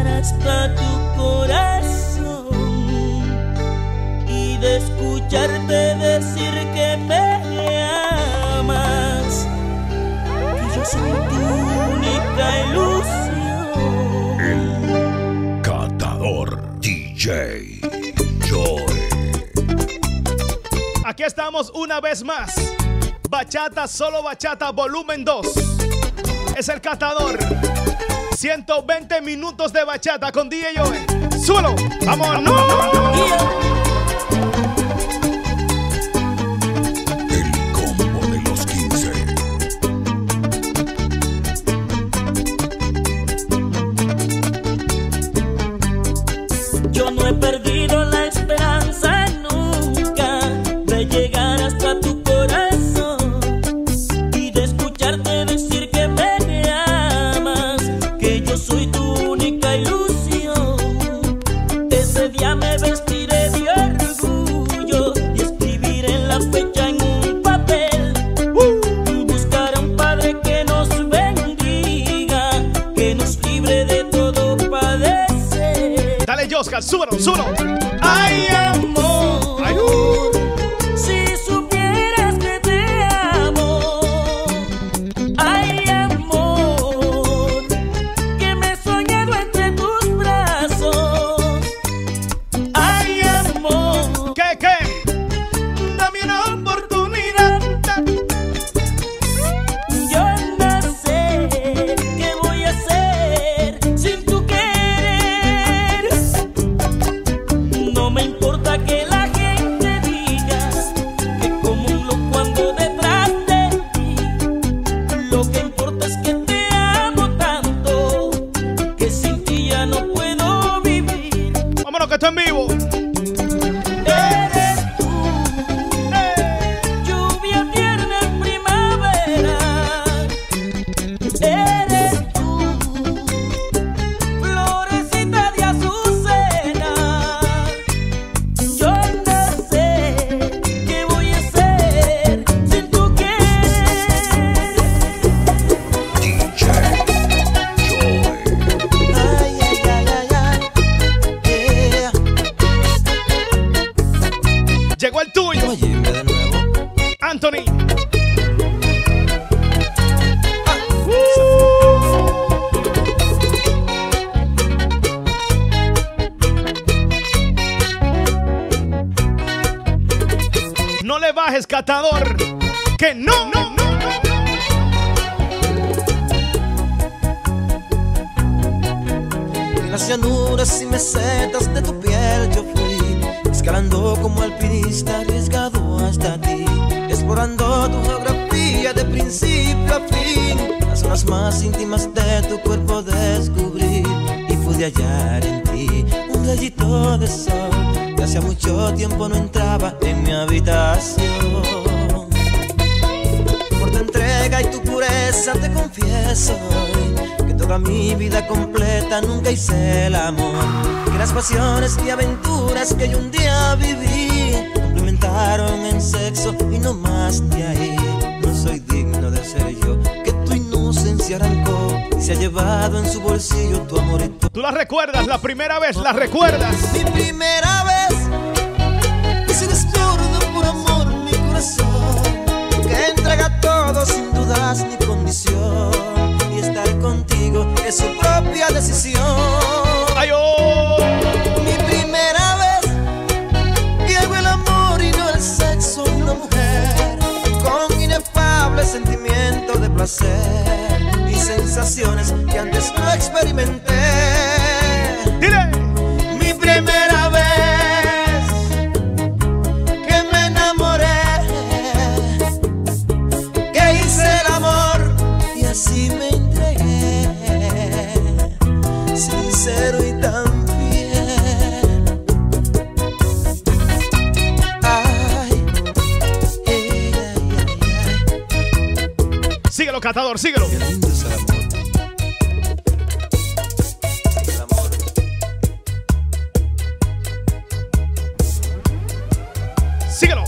hasta tu corazón y de escucharte decir que me amas, que yo soy tu única ilusión. El Catador DJ Joy. Aquí estamos una vez más. Bachata, solo bachata, volumen 2. Es el Catador. 120 minutos de bachata con DJ Joy. ¡Súbelo! ¡Vamos! ¡No! El combo de los 15. Yo no he perdido la esperanza nunca de llegar hasta tu corazón y de escucharte decir que me amas, que yo soy tu única ilusión. Ese día me vestiré de orgullo y escribiré la fecha en un papel. Buscaré un padre que nos bendiga, que nos libre de todo padecer. Dale, Oscar, súbelo, súbelo. Ay, amor, Ay, si supieras que te amo. Ay, amor, que me he soñado entre tus brazos. Ay, amor, ¿Qué? dame una oportunidad. Yo no sé qué voy a hacer sin tu querer. No me importa que la gente diga que como un loco ando detrás de ti. Lo que importa es que te amo tanto, que sin ti ya no puedo vivir. Vámonos que está en vivo. Eres tú, lluvia tierna en primavera. Eres tú, florecita de azucena. Yo no sé qué voy a hacer sin tu querer. DJ Joy. Ay, ay, ay, ay, ay. Llegó el tuyo, Óyeme de nuevo. Anthony. No le bajes, Catador. Que no. En las llanuras y mesetas de tu piel yo fui, escalando como alpinista arriesgado hasta ti, explorando tu geografía de principio a fin. Las zonas más íntimas de tu cuerpo descubrí y pude hallar en ti un rayito de sol que hacía mucho tiempo no entraba en mi habitación. Por tu entrega y tu pureza te confieso hoy que toda mi vida completa nunca hice el amor, que las pasiones y aventuras que yo un día viví complementaron en sexo y no más de ahí. No soy digno de ser yo, que tu inocencia arrancó y se ha llevado en su bolsillo tu amor y tu... Tú la recuerdas, la primera vez, la recuerdas. Mi primera vez que se desborda por amor mi corazón, que entrega todo sin dudas ni condición, y estar contigo es su propia decisión. Ay, oh. Mi primera vez que hago el amor y no el sexo de una mujer, con inefable sentimiento de placer y sensaciones que antes no experimenté. Dile. Mi primera vez que me enamoré, que hice el amor y así me entregué, sincero y tan fiel. Ay, ay, ay. Síguelo, Catador, síguelo. Qué lindo es el amor. El amor. Síguelo.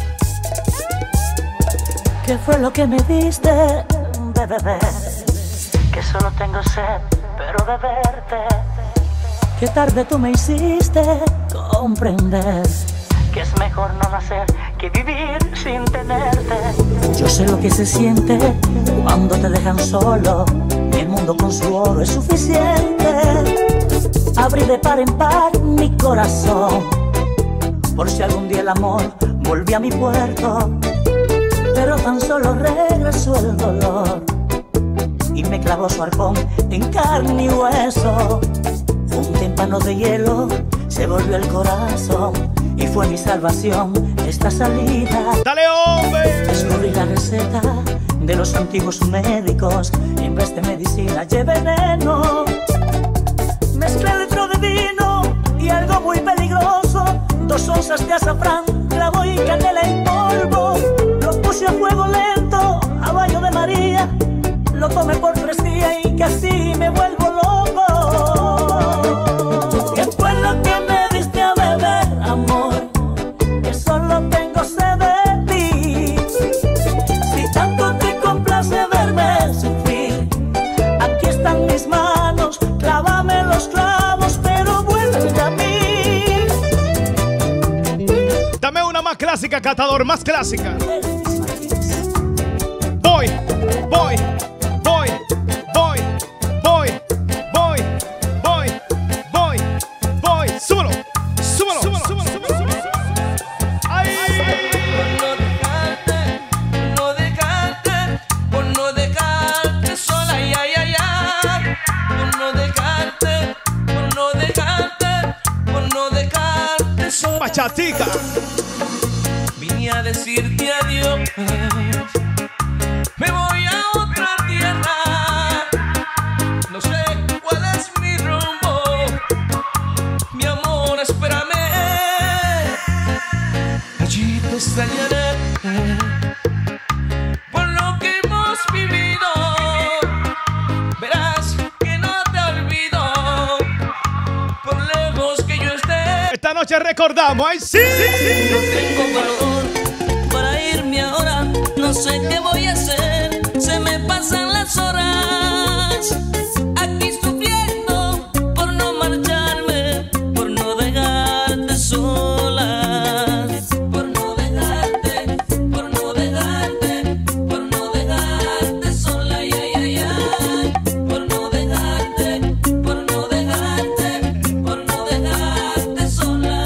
¿Qué fue lo que me diste de beber? Que solo tengo sed, pero de verte. que tarde tú me hiciste comprender que es mejor no nacer que vivir sin tenerte. Yo sé lo que se siente cuando te dejan solo y el mundo con su oro es suficiente. Abrí de par en par mi corazón por si algún día el amor volvía a mi puerto, pero tan solo regresó el dolor y me clavó su arpón en carne y hueso. Un tímpano de hielo se volvió el corazón y fue mi salvación esta salida. ¡Dale, hombre! Descubrí la receta de los antiguos médicos y en vez de medicina llevé veneno. Mezclé litro de vino y algo muy peligroso, 2 onzas de azafrán, clavo y canela en polvo. Lo puse a fuego lento, a baño de María. Lo tomé por 3 días y casi me vuelvo loco. ¿Qué fue lo que me diste a beber, amor? Que solo tengo sed de ti. Si tanto te complace verme sufrir, aquí están mis manos, clávame los clavos, pero vuelve a mí. Dame una más clásica, catador, más clásica. Voy, voy, voy, voy, voy, voy, voy, voy, voy. Súbelo, súbelo, súbelo, súbelo, súbelo, súbelo. ¡Ay! Por no dejarte sola, ay, ay, ay, ay. Por no dejarte sola. Bachatica. Vine a decirte adiós. Me voy a otra tierra. No sé cuál es mi rumbo. Mi amor, espérame. Allí te extrañaré. Por lo que hemos vivido, verás que no te olvido. Por lejos que yo esté. Esta noche recordamos, ¡ay sí! No tengo valor para irme ahora, no sé qué voy a hacer, se me pasan las horas, aquí sufriendo por no marcharme, por no dejarte sola, por no dejarte, por no dejarte, por no dejarte sola, ay, ay, ay, ay, por no dejarte, por no dejarte, por no dejarte sola.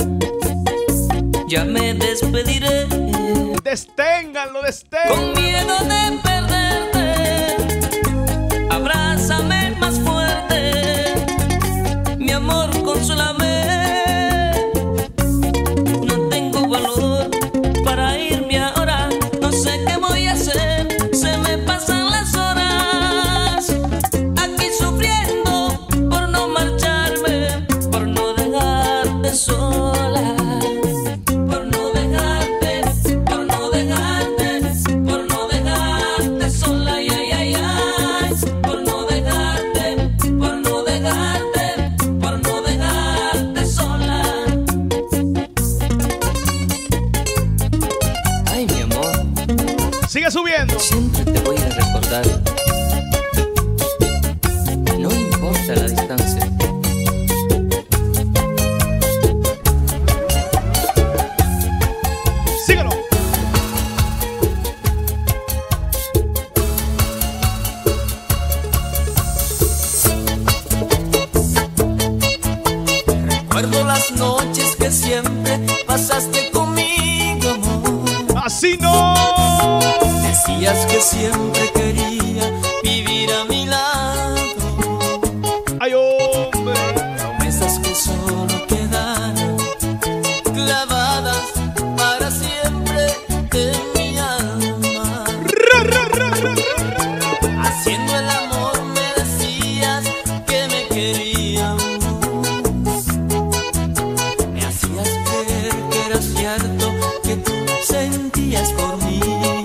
Ya me despediré Desténganlo, con desténganlo. miedo de perderte. Abrázame más fuerte, mi amor, consúlame. No tengo valor para irme ahora, no sé qué voy a hacer, se me pasan las horas, aquí sufriendo por no marcharme, por no dejarte sola. Por no dejarte, por no dejarte, por no dejarte sola, ay, ay, ay, ay. Por no dejarte, por no dejarte, por no dejarte sola. Ay, mi amor, Sigue subiendo. siempre te voy a recordar. No importa la distancia. Síguelo. Recuerdo las noches que siempre pasaste conmigo, amor. Así no. Decías que siempre quería vivir a mi lado. Ay, hombre. Promesas que solo quedaron clavadas para siempre en mi alma. Ra, ra, ra, ra, ra. Haciendo el amor me decías que me querías. Me hacías creer que era cierto que tú sentías por mí.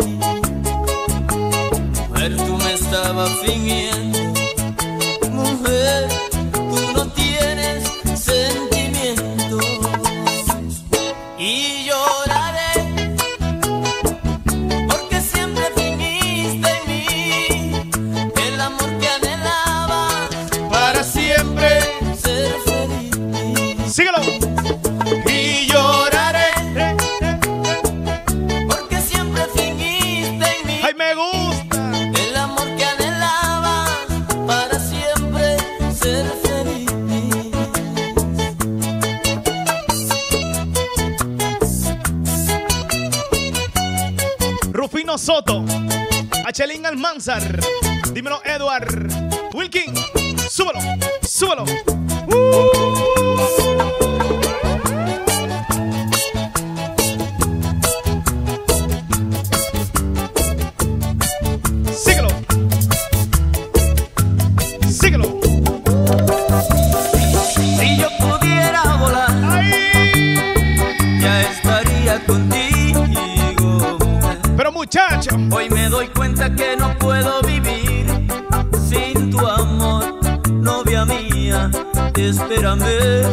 Mujer, tú me estabas fingiendo. Mujer, tú no tienes sentimientos. Y lloraré porque siempre fingiste en mí el amor que anhelaba Para siempre. ser feliz. Chino Soto, Achelín Almanzar, dímelo Edward, Wilkin, súbelo, súbelo. Síguelo, síguelo. Si yo pudiera volar, ¡Ay! ya estaría contigo, mujer. Pero muchacho, Hoy me doy cuenta que no puedo vivir sin tu amor, novia mía, espérame.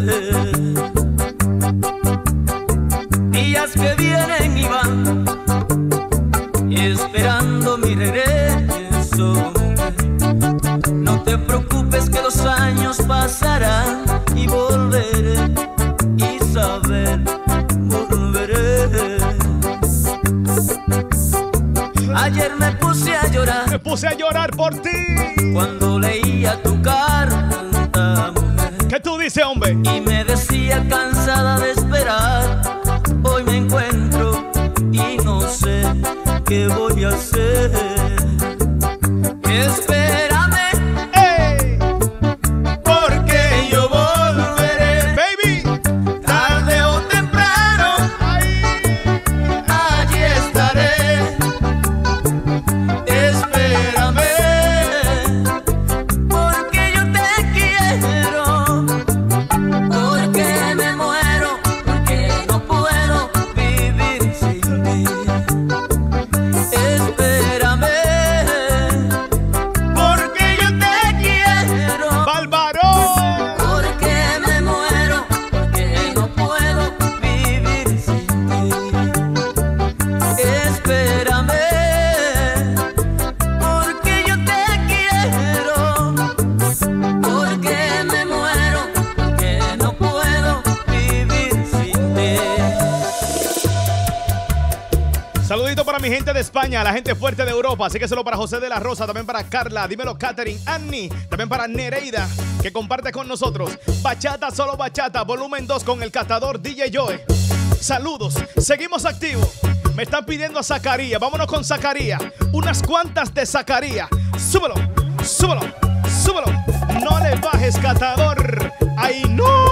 Días que vienen y van, esperando mi regreso. No te preocupes que los años pasarán y volveré, Isabel, volveré. Ayer me puse a llorar por ti. cuando leía tu carta, mujer, ¿Qué tú dices, hombre? y me decía cansada de esperar. Hoy me encuentro y no sé qué voy a hacer. Espérame, ¡Ey! porque yo volveré, ¡Baby! tarde o temprano, ¡Ay! allí estaré. Espérame, porque yo te quiero, porque me muero, porque no puedo vivir sin ti. Espérame, porque yo te quiero, ¡Bárbaro! porque me muero, porque no puedo vivir sin ti. Espérame, porque yo te quiero, porque me muero, porque no puedo vivir sin ti. Saludito para mi gente de España, la gente fuerte de Europa. Así que solo para José de la Rosa, también para Carla, dímelo Catherine, Annie, también para Nereida, que comparte con nosotros. Bachata, solo bachata, volumen 2 con el catador DJ Joe. Saludos, seguimos activos. Me están pidiendo a Zacarías, vámonos con Zacarías. Unas cuantas de Zacarías. Súbelo, súbelo, súbelo. No le bajes, catador. ¡Ay, no!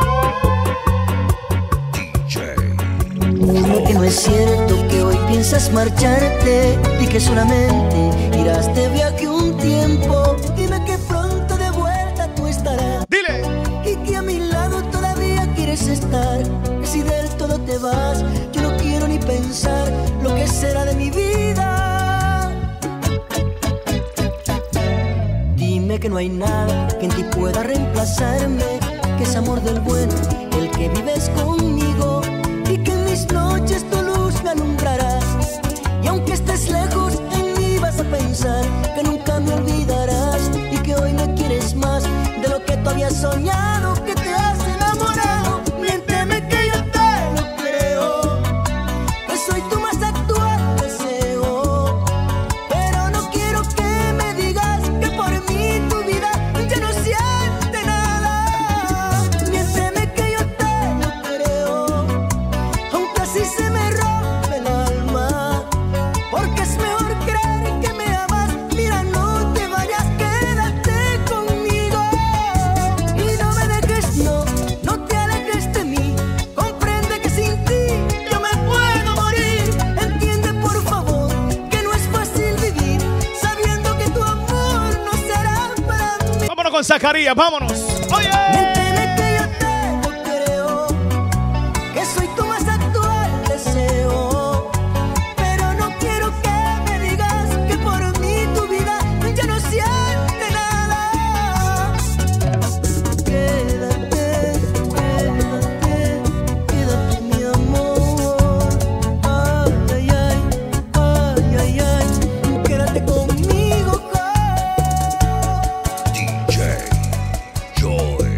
DJ Dime que no es cierto que hoy piensas marcharte y que solamente irás de viaje un tiempo. Dime que pronto de vuelta tú estarás Dile. y que a mi lado todavía quieres estar. Que si del todo te vas, yo no quiero ni pensar lo que será de mi vida. Dime que no hay nada que en ti pueda reemplazarme, que es amor del bueno el que vives conmigo, y que en mis noches tu luz me alumbrarás. Y aunque estés lejos, en mí vas a pensar que nunca me olvidarás y que hoy me quieres más de lo que tú habías soñado, que te has enamorado. Miénteme que yo te lo creo, que soy tu más actual deseo, pero no quiero que me digas que por mí tu vida ya no siente nada. Miénteme que yo te lo creo, aunque así se me rompe el alma, porque es mejor creer que me amas. Mira, no te vayas, quédate conmigo y no me dejes, no te alejes de mí. Comprende que sin ti yo me puedo morir. Entiende por favor que no es fácil vivir sabiendo que tu amor no será para mí. Vámonos con Zacarías, vámonos. Oye. Miénteme que yo te lo creo, que soy tu más actual deseo, pero no quiero que me digas que por mí tu vida ya no siente nada. Quédate, quédate, quédate mi amor. Ay, ay, ay, ay, ay, quédate conmigo. DJ Joe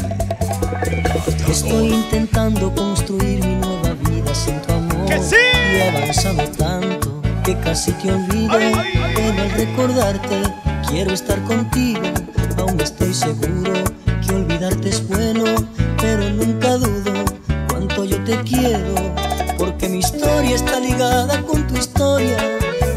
el Estoy intentando construir mi nueva vida sin tu amor. ¡Que sí! Y he avanzado tanto que casi te olvido. Ay, ay, ay. Pero al recordarte quiero estar contigo. Aún estoy seguro que olvidarte es bueno, pero nunca dudo cuánto yo te quiero, porque mi historia está ligada con tu historia.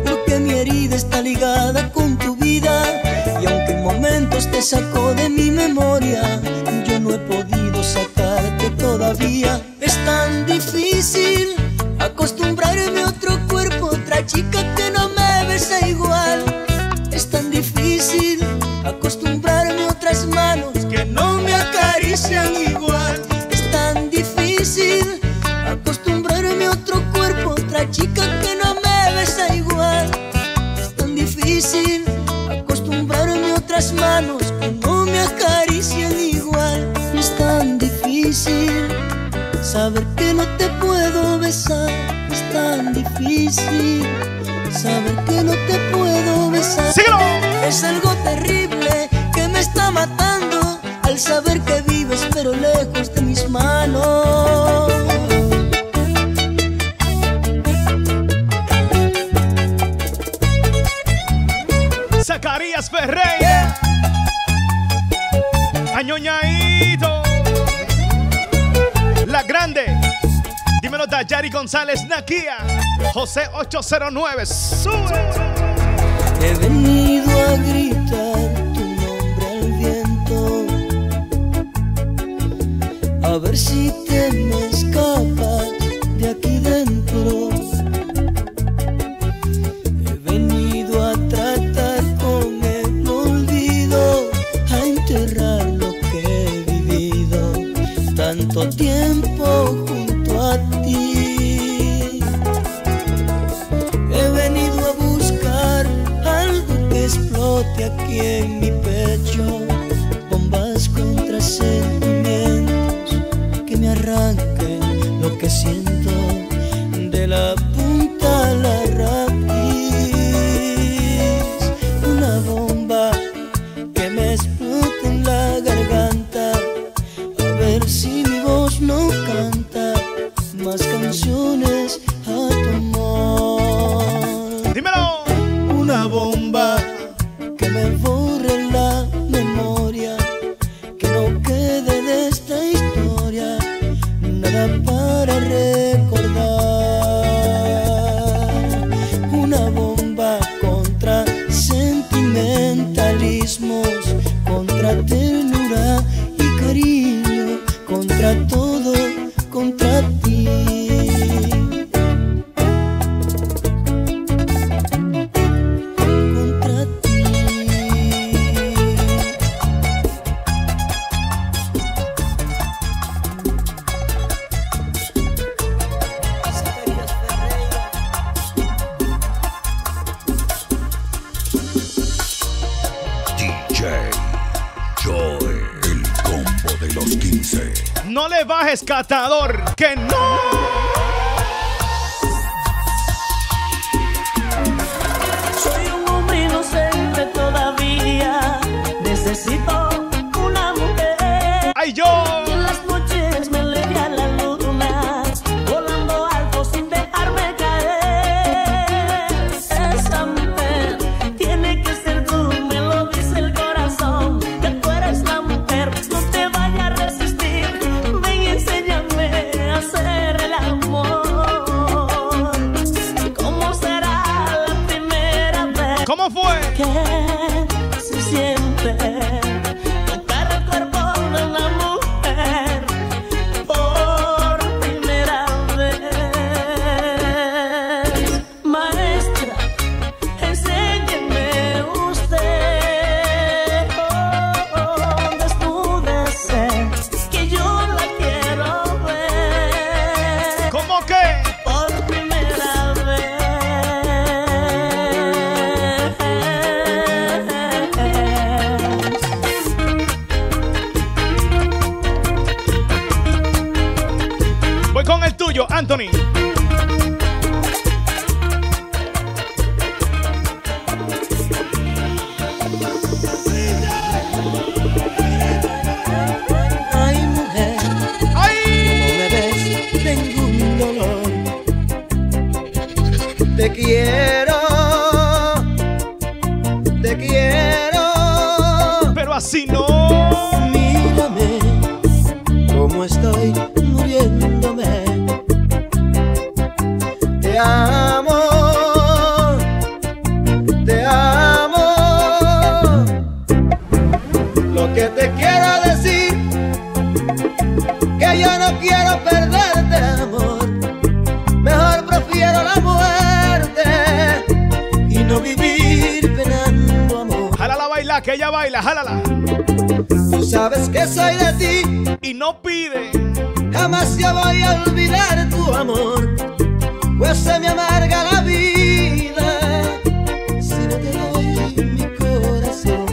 todavía. Es tan difícil acostumbrarme a otro cuerpo, otra chica que no me besa igual. Es tan difícil acostumbrarme a otras manos que no me acarician igual. Es tan difícil acostumbrarme a otro cuerpo, otra chica que no me besa igual. Es tan difícil acostumbrarme a otras manos que no me acarician igual. Es tan difícil saber que no te puedo besar. Es tan difícil saber que no te puedo besar. ¡Síguelo! Es algo terrible que me está matando al saber que vives pero lejos de mis manos. Zacarías Ferreira, Añoñaito, La Grande, dímelo Dayari González Nakia, José 809, sube. He venido a gritar tu nombre al viento, a ver si te me escapas de aquí dentro. He venido a tratar con el olvido, a enterrar lo que he vivido tanto tiempo junto a ti. He venido a buscar algo que explote aquí en mi pecho, bombas contra sentimientos que me arranquen lo que siento de la punta a la raíz. Una bomba que me explote en la garganta, a ver si mi voz no canta más canciones a tu amor. Dímelo. Una bomba que me borre la memoria, que no quede de esta historia nada para recordar. Una bomba contra sentimentalismos, contra ternura y cariño, contra todo, contra ti. Contra ti. Zacarías Ferreira. DJ Joy, el combo de los 15. No le bajes, catador, que no. Soy un hombre inocente todavía. Necesito una mujer. ¡Ay, yo! Que en las noches me eleve a la luna, volando alto sin dejarme caer. Esa mujer tiene que ser tú, me lo dice el corazón. Que tú eres la mujer, no te vayas a resistir. Ven y enséñame a hacer el amor. ¿Cómo será la primera vez? ¿Cómo fue? Que se siente tocar el cuerpo de una mujer por primera vez? Maestra, enséñeme usted, desnúdese, que yo la quiero ver ¿Cómo que? por primera vez. Voy con el tuyo, Anthony. Ay, mujer, ¡Ay! como me ves, tengo un dolor. Te quiero, te quiero. Pero así no. Mírame cómo estoy muriéndome. Te amo, te amo. Lo que te quiero decir, que yo no quiero perderte, amor. Mejor prefiero la muerte y no vivir penando, amor. Jálala a bailar, que ella baila, jálala. Tú sabes que soy de ti Y no pide. jamás yo voy a olvidar tu amor, pues se me amarga la vida si no te doy mi corazón.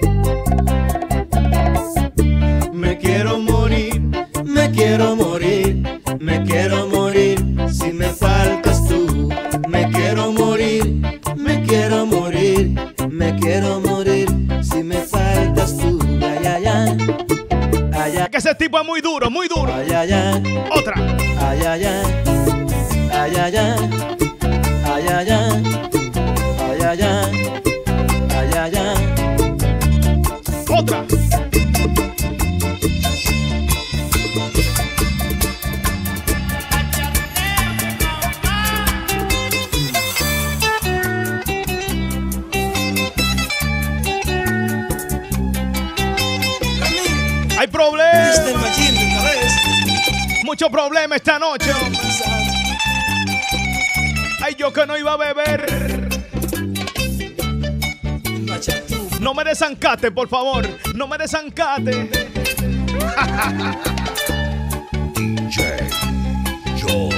Me quiero morir, me quiero morir, me quiero morir si me faltas tú. Me quiero morir, me quiero morir, me quiero morir si me faltas tú. Ay, ay, ay. Ay, ay, Que ese tipo es muy duro, muy duro. ay, ay, ay. Otra. Ay, ay, ay, ay, ay, ay, ay, ay, ay, ay, ay, ay, ay. Otra. Hay problemas. Mucho problema esta noche. Ay, yo que no iba a beber. No me desancate, por favor. No me desancate. DJ Joy.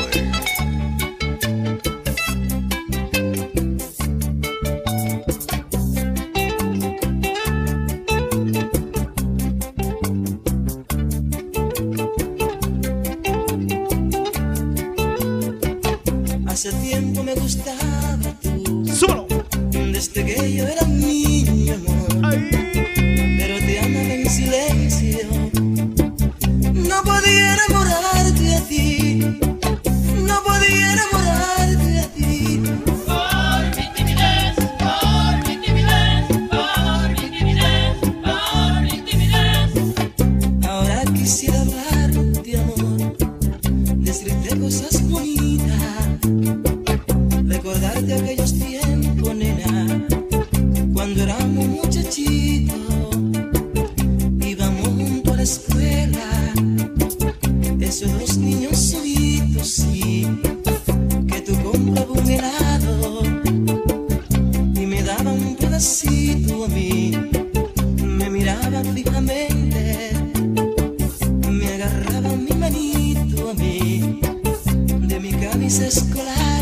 Hace tiempo me gustaba tú, Solo. desde que yo era un niño, amor. Ay. Pero te amaba en silencio. No podía enamorarte de ti, no podía enamorarte de ti. Por mi timidez, por mi timidez, por mi timidez, por mi timidez. Ahora quisiera hablarte, amor, decirte cosas bonitas, recordarte aquellos tiempos, nena, cuando éramos muchachitos, íbamos junto a la escuela, esos dos niños solitos, sí, que tú comprabas un helado y me daba un pedacito a mí, me miraba fijamente, me agarraba mi manito a mí, de mi camisa escolar,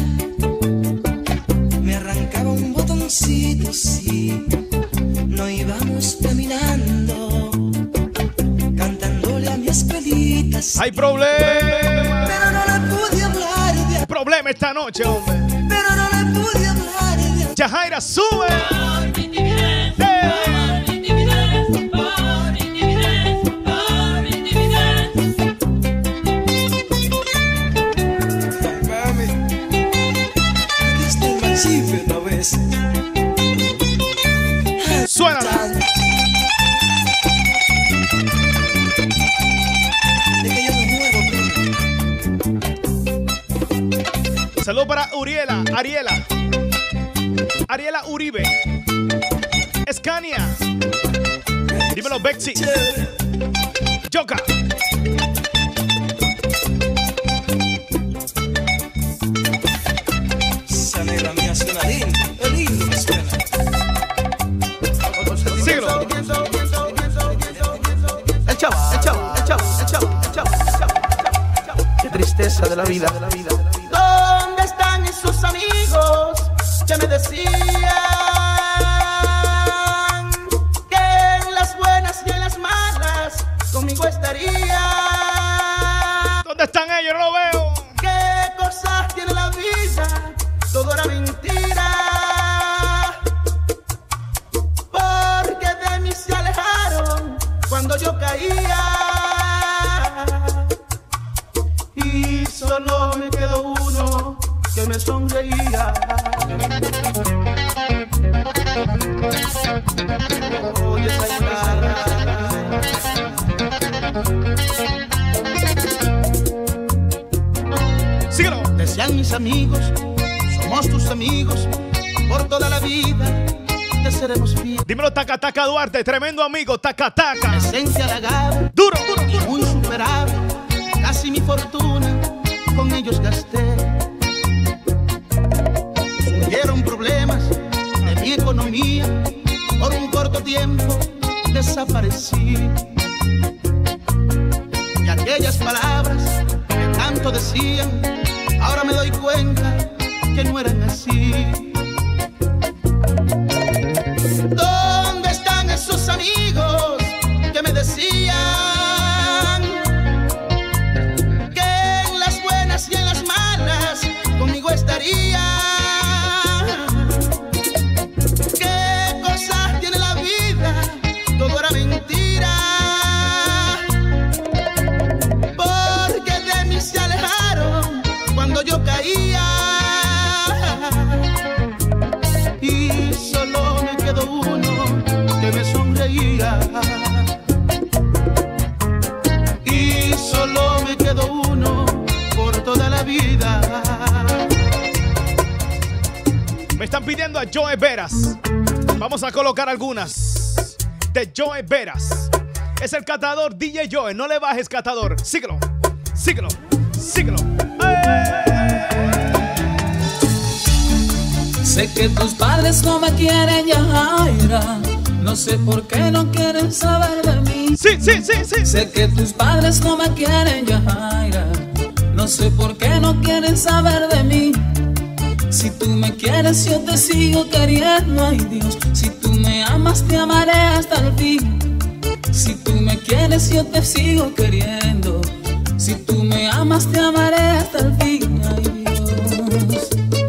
me arrancaba un botoncito, sí, nos íbamos caminando, cantándole a mi escuelita, sí, Hay problemas. pero no le pude hablar de Problema esta noche, hombre. pero no le pude hablar de Yajaira, sube. Por mi timidez, Eh. por mi timidez, por mi timidez, por mi timidez. desde el principio otra vez. Suena. De que yo me muero, Saludos para Ariela Uribe. Escania. Dímelo, Bexy. Joca. esa negra mía suena lindo, lindo me suena. Síguelo. El chavo, el chavo, el chavo, el chavo, el chavo, el chavo. Qué tristeza de la vida. ¿Dónde están esos amigos que me decían que en las buenas y en las malas conmigo estarían? ¿Dónde están ellos? No lo veo. ¿Qué cosas tiene la vida? Todo era mentira. Porque de mí se alejaron cuando yo caía. Y solo me quedó uno que me sonreía. Oye esa guitarra. Síguelo. Decían mis amigos, somos tus amigos, por toda la vida te seremos fieles. Dímelo, Taca Taca Duarte. Tremendo amigo. Taca Taca. Esencia halagable, Duro, duro, duro. muy superable, fortuna con ellos gasté. Surgieron problemas de mi economía, por un corto tiempo desaparecí. Y aquellas palabras que tanto decían, ahora me doy cuenta que no eran así. ¿Dónde están esos amigos que me decían que en las buenas y en las malas conmigo estarían? ¿Qué cosas tiene la vida? Todo era mentira, porque de mí se alejaron cuando yo caía. Y solo me quedó uno que me sonreía. Y solo me quedó uno por toda la vida. Me están pidiendo a Joe Veras. Vamos a colocar algunas de Joe Veras. Es el catador DJ Joe. No le bajes, catador. Síguelo, síguelo, síguelo. Sé que tus padres no me quieren, Yajaira. No sé por qué no quieren saber de mí. Sí, sí, sí, sí. Sé que tus padres no me quieren, Yajaira. No sé por qué no quieren saber de mí. Si tú me quieres, yo te sigo queriendo, ay Dios. Si tú me amas, te amaré hasta el fin. Si tú me quieres, yo te sigo queriendo. Si tú me amas, te amaré hasta el fin, ay Dios.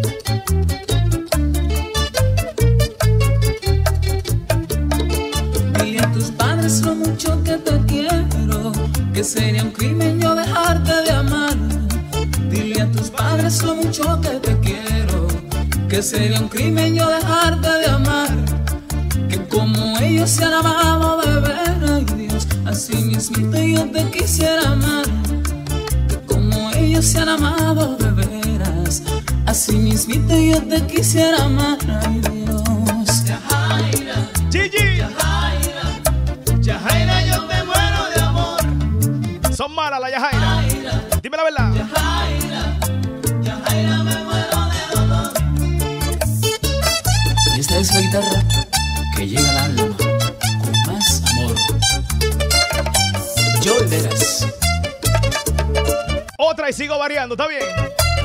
Dile a tus padres lo mucho que te quiero, que sería un crimen yo dejarte de amar. Dile a tus padres lo mucho que te quiero, que sería un crimen yo dejarte de amar. Que como ellos se han amado de ver, ay Dios, así mismito yo te quisiera amar. Que como ellos se han amado de veras, así mismito yo te quisiera amar, ay Dios. Yajaira, Gigi, Yajaira, Yajaira, yo me muero de amor. son malas las Yajaira. Dime la verdad. Yajaira, Yajaira, me muero de dolor. Y esta es la guitarra que llega al alma con más amor. Joe Veras. Otra y sigo variando, ¿está bien?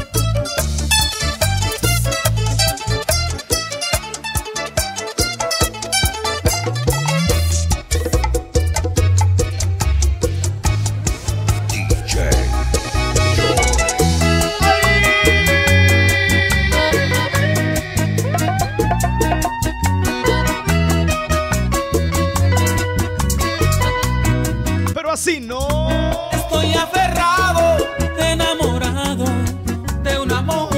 DJ Pero así no. Estoy aferrado, enamorado de un amor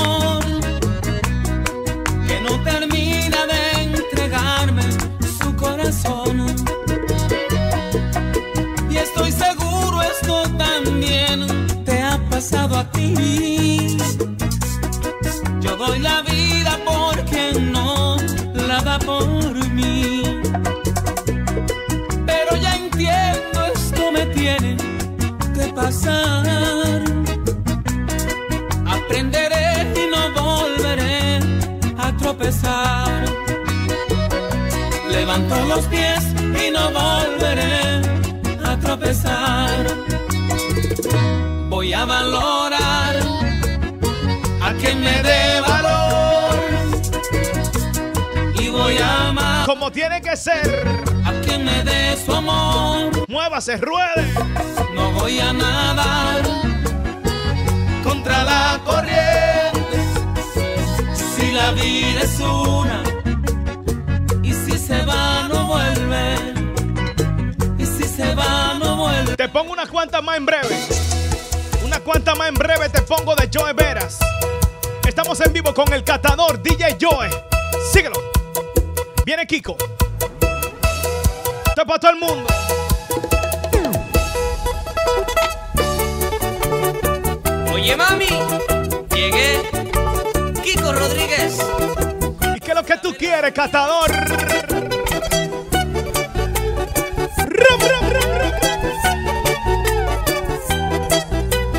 que no termina de entregarme su corazón. Y estoy seguro esto también te ha pasado a ti. Yo doy la vida por quien no la da por mí. Pero ya entiendo, esto me tiene que pasar. Aprenderé y no volveré a tropezar. Levanto los pies y no volveré a tropezar. Voy a valorar a quien me dé valor. Y voy a amar Como tiene que ser. a quien me dé su amor. Muévase, ruede. No voy a nadar contra la corriente. Si la vida es una y si se va no vuelve. Y si se va no vuelve. Te pongo unas cuantas más en breve. Unas cuantas más en breve te pongo de Joe Veras. Estamos en vivo con el catador DJ Joe. Síguelo. Viene Kiko. Esto es para todo el mundo. Oye mami, llegué. Kiko Rodríguez. ¿Y qué es lo que tú quieres, catador? Rum, rum, rum, rum.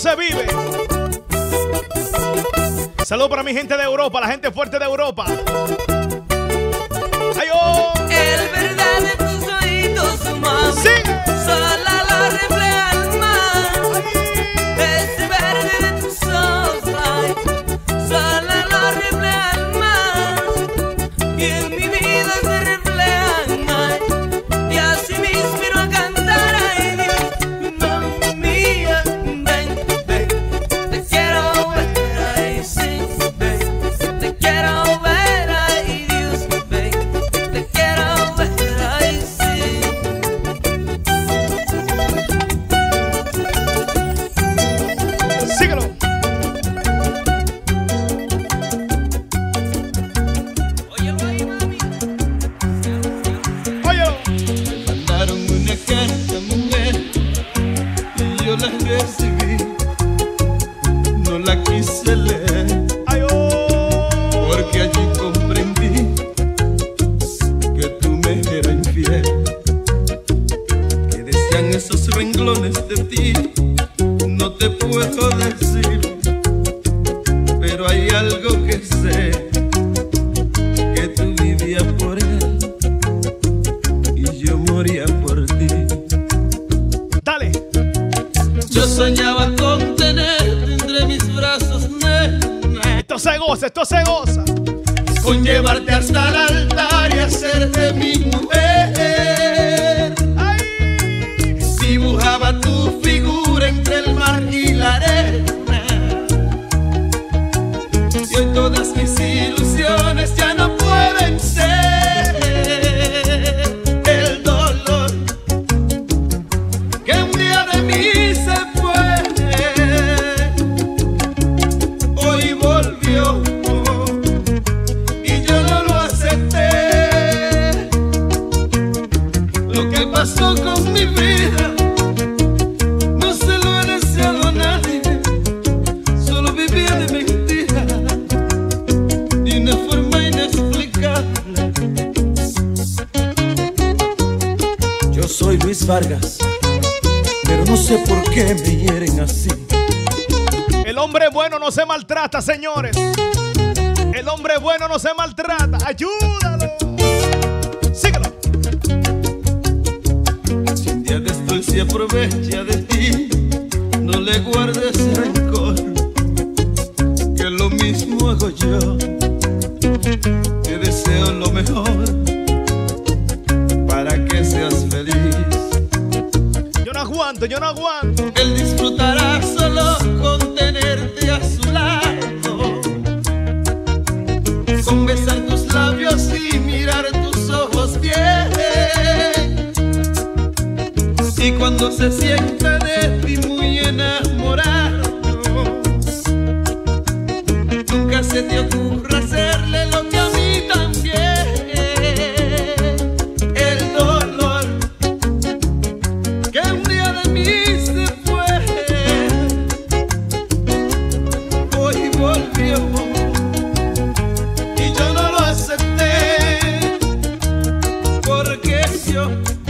se vive. Saludos para mi gente de Europa, la gente fuerte de Europa. ¡Ay, oh! El verdad de tus oídos, mami, ¡sí! sola lo refleja el mar. Ese verde de tus ojos, ay, sola lo refleja el mar. Y en mi vida se reflejan, ay, y así me inspiro a cantar, ay, Dios, mami mía, ven, ven, te quiero ver, ay, sí, ven, te quiero ver, ay, Dios, ven, te quiero ver, ay, sí. Síguelo. Óyelo ahí, mami. Óyelo. Mandaron una carta, mujer, y yo la recibí. No la quise leer, ¡Ay, oh! porque allí comprendí que tú me eras infiel. Que decían esos renglones de ti, no te puedo decir, pero hay algo que sé, que tú vivías por él y yo moría por ti. Dale. Yo soñaba con tenerte entre mis brazos, nena, Esto se goza, esto se goza. con llevarte hasta el altar y hacerte mi mujer. ¡Ay! Dibujaba tu figura entre el mar y la arena, y hoy todas mis ilusiones ya no pueden ser. El dolor que un día de mí se fue, hoy volvió y yo no lo acepté. Lo que pasó con mi vida no se lo he deseado a nadie, solo vivía de mentira de una forma inexplicable. Yo soy Luis Vargas, pero no sé por qué me hieren así. El hombre bueno no se maltrata, señores. El hombre bueno no se maltrata. Ayúdalo. Síguelo. Si un día de esto él se aprovecha de ti, no le guardes rencor, que lo mismo hago yo. Te deseo lo mejor para que seas feliz. Yo no aguanto, yo no aguanto. Él disfrutará solo con tenerte a su lado, con besar tus labios y mirar tus ojos bien. Y cuando se sienta de ti muy enamorado, nunca se te ocurra hacerle lo que a mí también. El dolor que un día de mí se fue, hoy volvió y yo no lo acepté, porque yo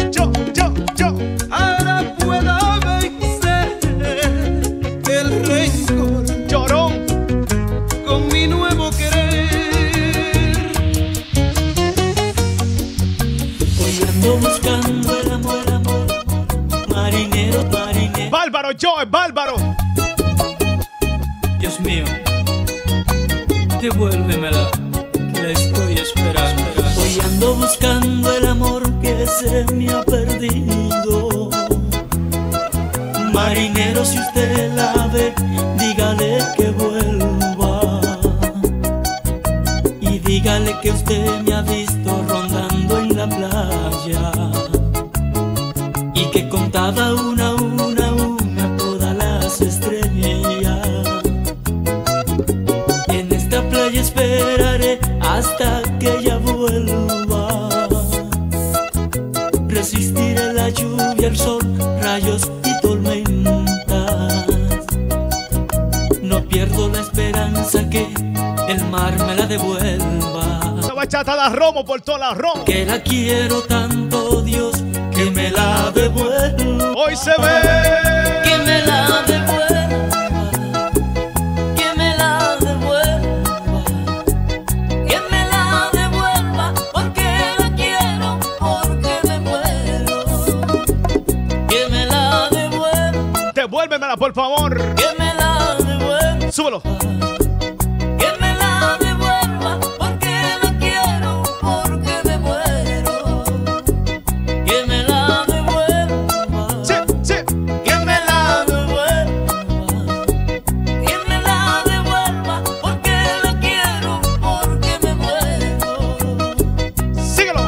ahora puedo vencer el rencor Llorón. con mi nuevo querer. Hoy ando buscando el amor, amor, marinero, marinero. Bárbaro, Joe, bárbaro. Dios mío, devuélvemela, que la estoy esperando. Hoy ando buscando el amor que se me ha perdido. Marinero, si usted la ve, dígale que vuelva. Y dígale que usted me ha visto rondando en la playa. Y que contaba una todas las estrellas. En esta playa esperaré hasta que ella vuelva. Resistiré la lluvia, el sol, rayos y tormentas. No pierdo la esperanza que el mar me la devuelva. Esa bachata da romo por toda la romo. Que la quiero tanto, Dios, que me la devuelva. Hoy se ve. Que me la devuelva. Devuélvemela, por favor. Que me la devuelva. Súbelo. Que me la devuelva, porque la quiero, porque me muero. Que me la devuelva. Sí, sí. Que me la devuelva. Que me la devuelva, porque la quiero, porque me muero. Síguelo.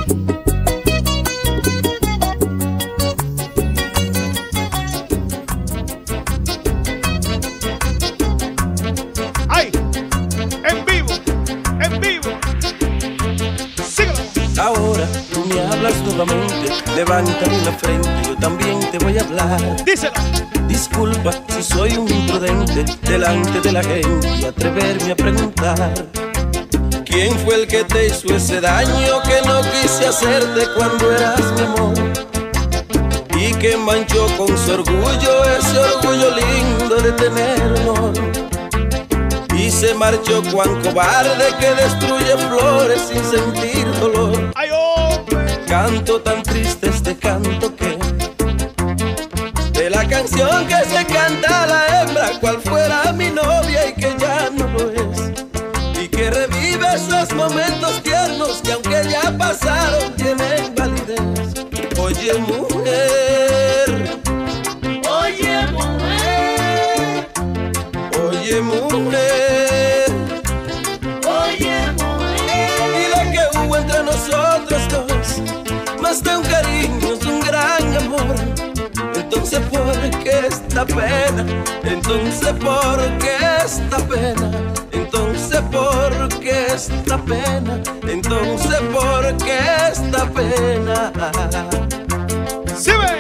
¡Ay! En vivo, en vivo. Síguelo. Ahora tú me hablas nuevamente, levántame la frente, yo también te voy a hablar. Díselo. Disculpa si soy un imprudente delante de la gente y atreverme a preguntar ¿quién fue el que te hizo ese daño que no quise hacerte cuando eras mi amor? Y que manchó con su orgullo ese orgullo lindo de tener honor. Y se marchó cuán cobarde que destruye flores sin sentir dolor. ¡Ay, hombre! Canto tan triste este canto que de la canción que se canta a la hembra, cual fuera mi novia y que ya no lo es, y que revive esos momentos tiernos que aunque ya pasaron tienen validez. Oye mujer, Oye, mujer. oye mujer, Oye, mujer. dile que hubo entre nosotros dos más de un cariño, de un gran amor. Entonces ¿por qué esta pena? Entonces ¿por qué esta pena? Entonces ¿por qué esta pena? Entonces ¿por qué esta pena? ¡Sí, ve!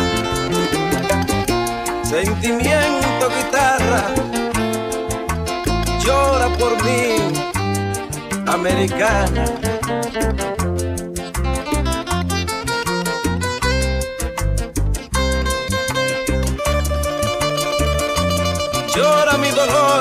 Sentimiento guitarra, llora por mí, americana. Llora mi dolor.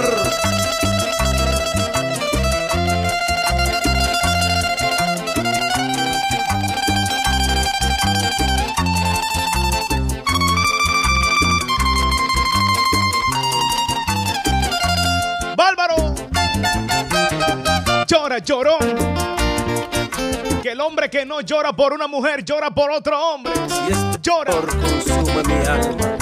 ¡Bárbaro! Llora, llorón. Que el hombre que no llora por una mujer llora por otro hombre. Si este Llora. dolor consume mi alma.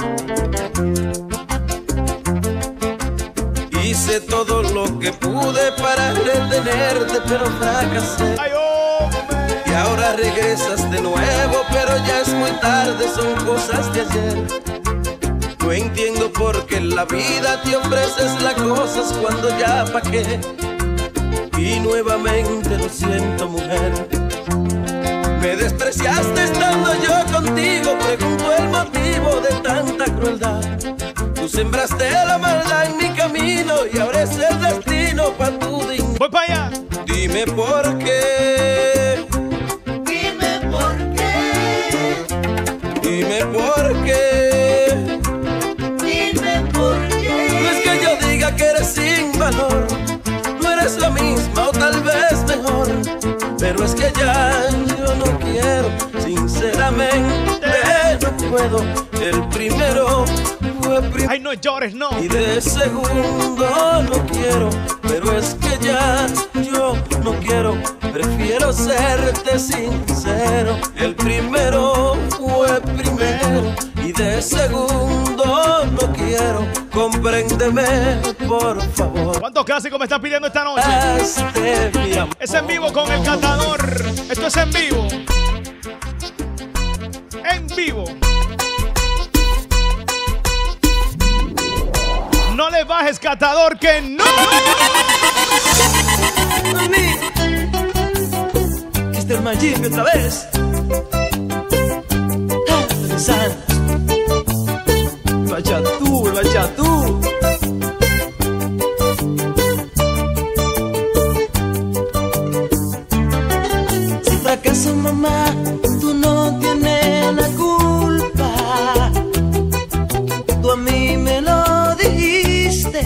Hice todo lo que pude para retenerte, pero fracasé. ¡Ay, hombre! Y ahora regresas de nuevo, pero ya es muy tarde, son cosas de ayer. No entiendo por qué en la vida te ofreces las cosas cuando ya pa' qué. Y nuevamente lo siento, mujer. Me despreciaste estando yo contigo, pregunto el motivo de tanta crueldad. Tú sembraste la maldad en mi camino y ahora es el destino pa' tu dignidad. Voy para allá. Dime por qué, Dime por qué. dime por qué. Dime por No qué. es que yo diga que eres sin valor, no eres la misma o tal vez mejor, pero es que ya yo no quiero, sinceramente no puedo. El primero fue primero. ¡Ay, no llores, no! Y de segundo no quiero, pero es que ya yo no quiero, prefiero serte sincero. El primero fue primero y de segundo no quiero, compréndeme por favor. ¿Cuántos clásicos me estás pidiendo esta noche? Hazte mi amor. Es en vivo con el catador. Esto es en vivo. En vivo. No le bajes, catador, que no. Mami, este es Majimbe otra vez. Bachatú, bachatú. Si fracaso, mamá, tú no tienes la culpa. Tú a mí me lo dijiste.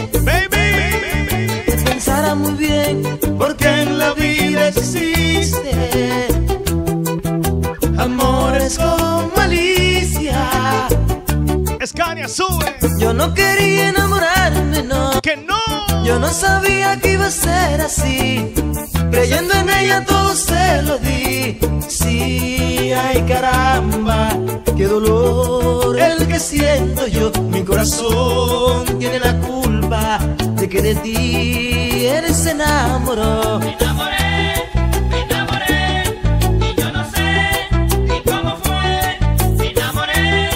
Baby. Que pensara muy bien, porque en la vida existe amores con malicia. Scania. Tania, sube. Yo no quería enamorarme, no. Que no. Yo no sabía que iba a ser así. Creyendo en ella todo se lo di. Sí, ay caramba, qué dolor el que siento yo. Mi corazón tiene la culpa de que de ti él se enamoró. Me enamoré, y yo no sé ni cómo fue. Me enamoré,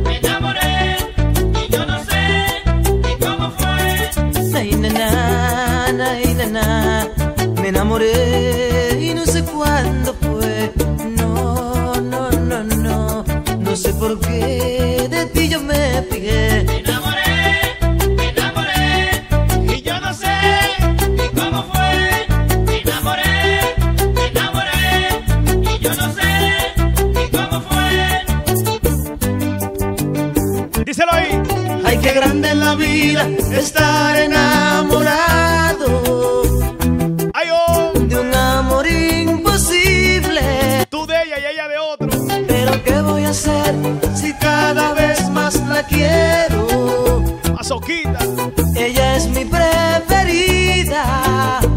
y yo no sé ni cómo fue. Ay, nana, me enamoré y no sé cuándo fue. No, no, no, no, no sé por qué de ti yo me fijé. Me enamoré, y yo no sé ni cómo fue. Me enamoré, y yo no sé ni cómo fue. Díselo ahí. Ay, qué grande es la vida estar enamorado Ay, oh. de un amor imposible. Tú de ella y ella de otro. Pero ¿qué voy a hacer si cada vez más la quiero? Mazoquita. Ella es mi preferida.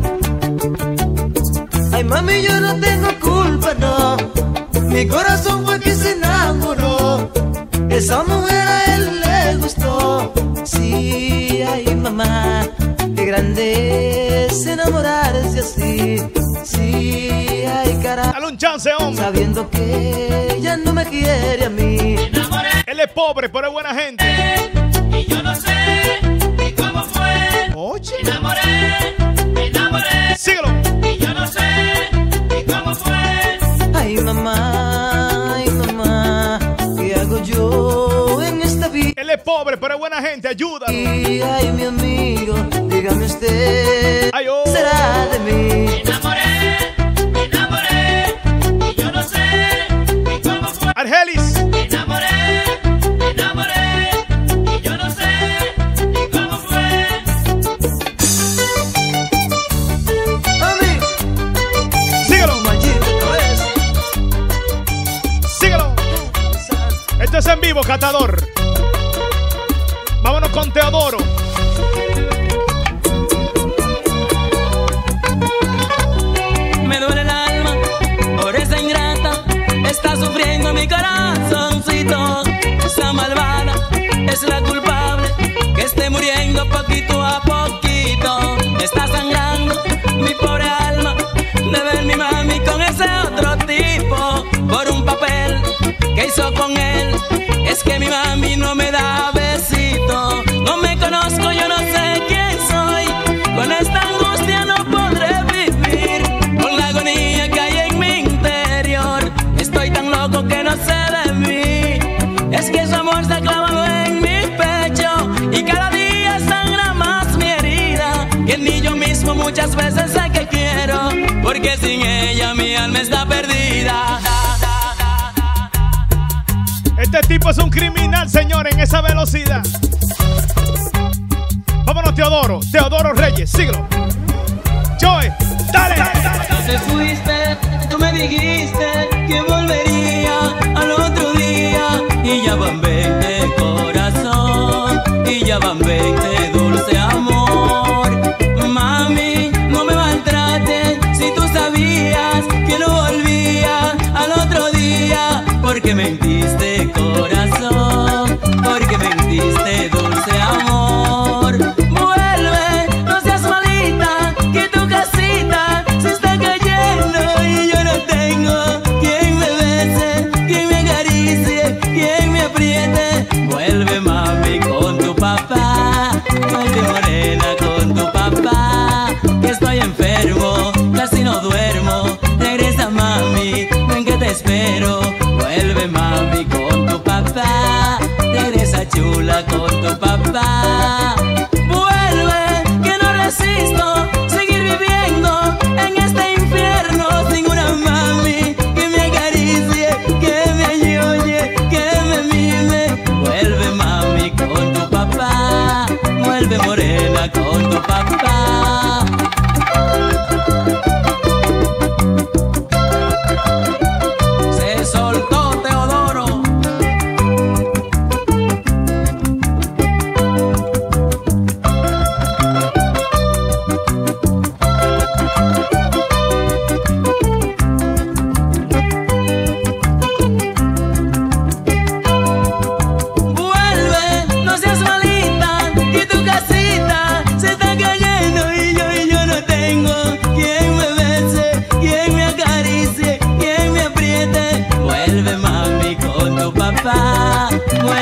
Ay, mami, yo no tengo culpa, no. Mi corazón fue que se enamoró. Esa mujer a él le gustó. Sí, ay, mamá, qué grande es enamorarse así. Sí, ay, carajo. Dale un chance, hombre. Sabiendo que ella no me quiere a mí. Él es pobre, pero es buena gente. Y yo no sé ni cómo fue. Oye. Me enamoré. Síguelo. Y yo no sé ni cómo fue. Ay, mamá, ¿qué hago yo en esta vida? Él es pobre, pero es buena gente. Ayúdalo. Y ay, mi amigo, dígame usted, Ay, oh. será de mí. Me enamoré. Y yo no sé ni cómo fue. Argelis. Me enamoré. Y yo no sé ni cómo fue. Mami, Síguelo. machito, otra vez. Síguelo. Esto es en vivo, catador. Vámonos con Teodoro. Me duele el alma por esa ingrata. Está sufriendo mi corazoncito. Esa malvada es la culpable que esté muriendo poquito a poquito. Me está sangrando mi pobre alma de ver mi mami con ese otro tipo por un papel que hizo con él. Es que mi mami no me da besito. No me conozco, yo no sé quién soy. Con esta angustia no podré vivir. Con la agonía que hay en mi interior. Estoy tan loco que no sé de mí. Es que su amor se ha clavado en mi pecho. Y cada día sangra más mi herida. Que ni yo mismo muchas veces sé que quiero. Porque sin ella mi alma está perdida. Este tipo es un criminal, señor, en esa velocidad. Vámonos, Teodoro. Teodoro Reyes, síguelo. Joey, dale. Te fuiste, tú me dijiste que volvería al otro día. Y ya van 20 corazón, y ya van 20 dulce amor. Mami, no me maltrates si tú sabías que no volvía al otro día. Porque mentiste corazón, porque mentiste dulce amor. Vuelve, no seas malita, que tu casita se está cayendo. Y yo no tengo quien me bese, quien me acaricie, quien me apriete. Vuelve mami con tu papá, vuelve morena con tu papá. Que estoy enfermo, casi no duermo. Regresa mami, ven que te espero. Vuelve mami con tu papá, regresa chula con tu papá. Vuelve, que no resisto seguir viviendo en este infierno sin una mami que me acaricie, que me ayude, que me mime. Vuelve mami con tu papá, vuelve morena con tu papá. Se soltó Teodoro.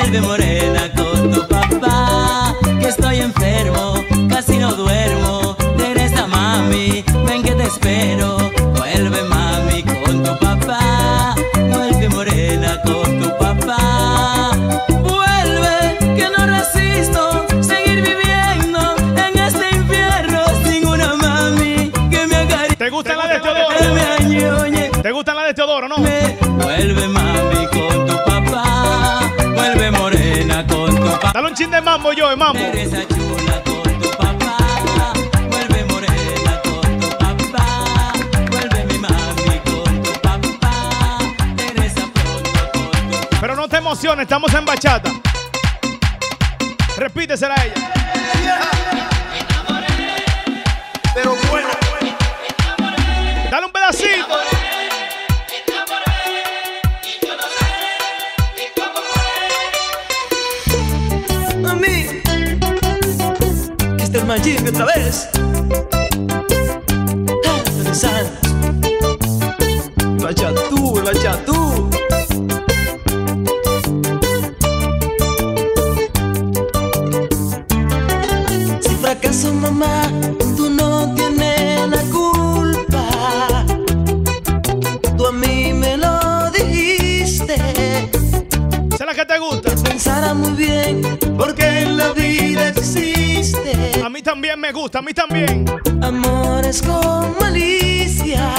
Vuelve morena con tu papá, que estoy enfermo, casi no duermo. Regresa mami, ven que te espero. Vuelve mami con tu papá, vuelve morena con tu papá. Vuelve que no resisto seguir viviendo en este infierno sin una mami que me acaricie. ¿Te gustan las de Teodoro? ¿Te gustan las de Teodoro, no? Vuelve mami con tu papá, vuelve morena con tu papá. Dale un chin de mambo, yo, de mambo. Regresa chula con tu papá, vuelve morena con tu papá, vuelve mi mami con tu papá, regresa pronto con tu papá. Pero no te emociones, estamos en bachata. Repítesela a ella. Pero bueno, Dale un pedacito. a mí, este es Maggi otra vez. Bachatú, bachatú. Si fracaso, mamá, tú no tienes la culpa. Tú a mí me lo dijiste. ¿Esa es la que te gusta? Pensara muy bien, porque en la vida existe A mí también me gusta, a mí también. amores con malicia.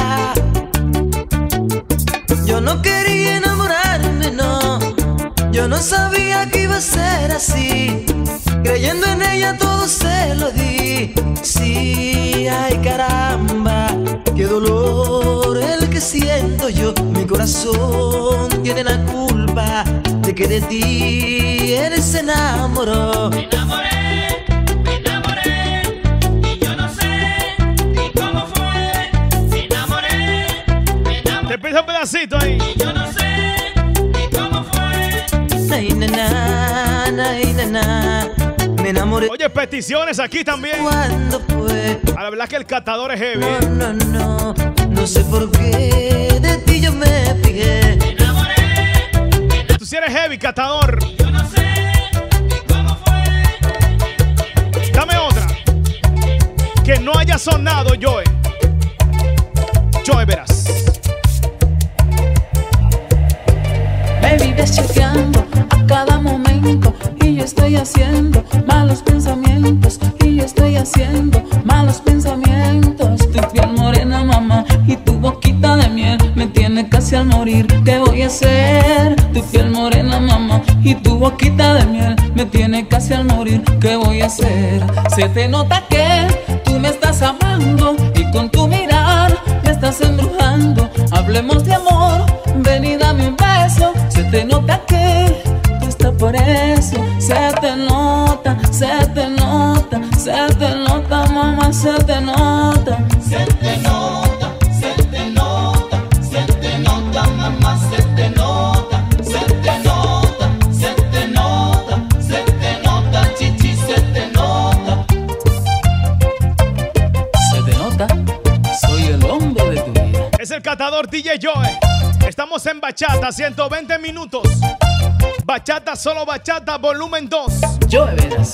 Yo no quería enamorarme, no. Yo no sabía que iba a ser así. Creyendo en ella todo se lo di. Sí, ay caramba, qué dolor el que siento yo. Mi corazón tiene la culpa de que de ti él se enamoró. Me enamoré, y yo no sé ni cómo fue. Me enamoré, Te pido un pedacito ahí. y yo no sé ni cómo fue. Ay, nana, ay, nana, me enamoré. Oye, peticiones aquí también. ¿Cuándo fue? A la verdad que el catador es heavy. No, no, no, no sé por qué de ti yo me fijé. Me enamoré, Tú sí eres heavy, catador. yo no sé ni cómo fue. Dame otra. Que no haya sonado, Joe. Joe, verás. Me vives chequeando a cada momento y yo estoy haciendo malos pensamientos y yo estoy haciendo malos pensamientos. Tu piel morena, mamá, y tu boquita de miel me tiene casi al morir. ¿Qué voy a hacer? Tu piel morena, mamá, y tu boquita de miel me tiene casi al morir. ¿Qué voy a hacer? Se te nota que tú me estás amando y con tu mirar me estás embrujando. Hablemos de amor, ven y dame un beso. Se te nota que tú estás por eso. Se te nota, se te nota, se te nota, mamá, se te nota. Se te nota, se te nota, se te nota, mamá, se te nota. Se te nota, se te nota, se te nota, chichi, se te nota. Se te nota, soy el hombre de tu vida. Es el catador DJ Joe. Estamos en bachata, 120 minutos. Bachata, solo bachata, volumen 2. Yo verás.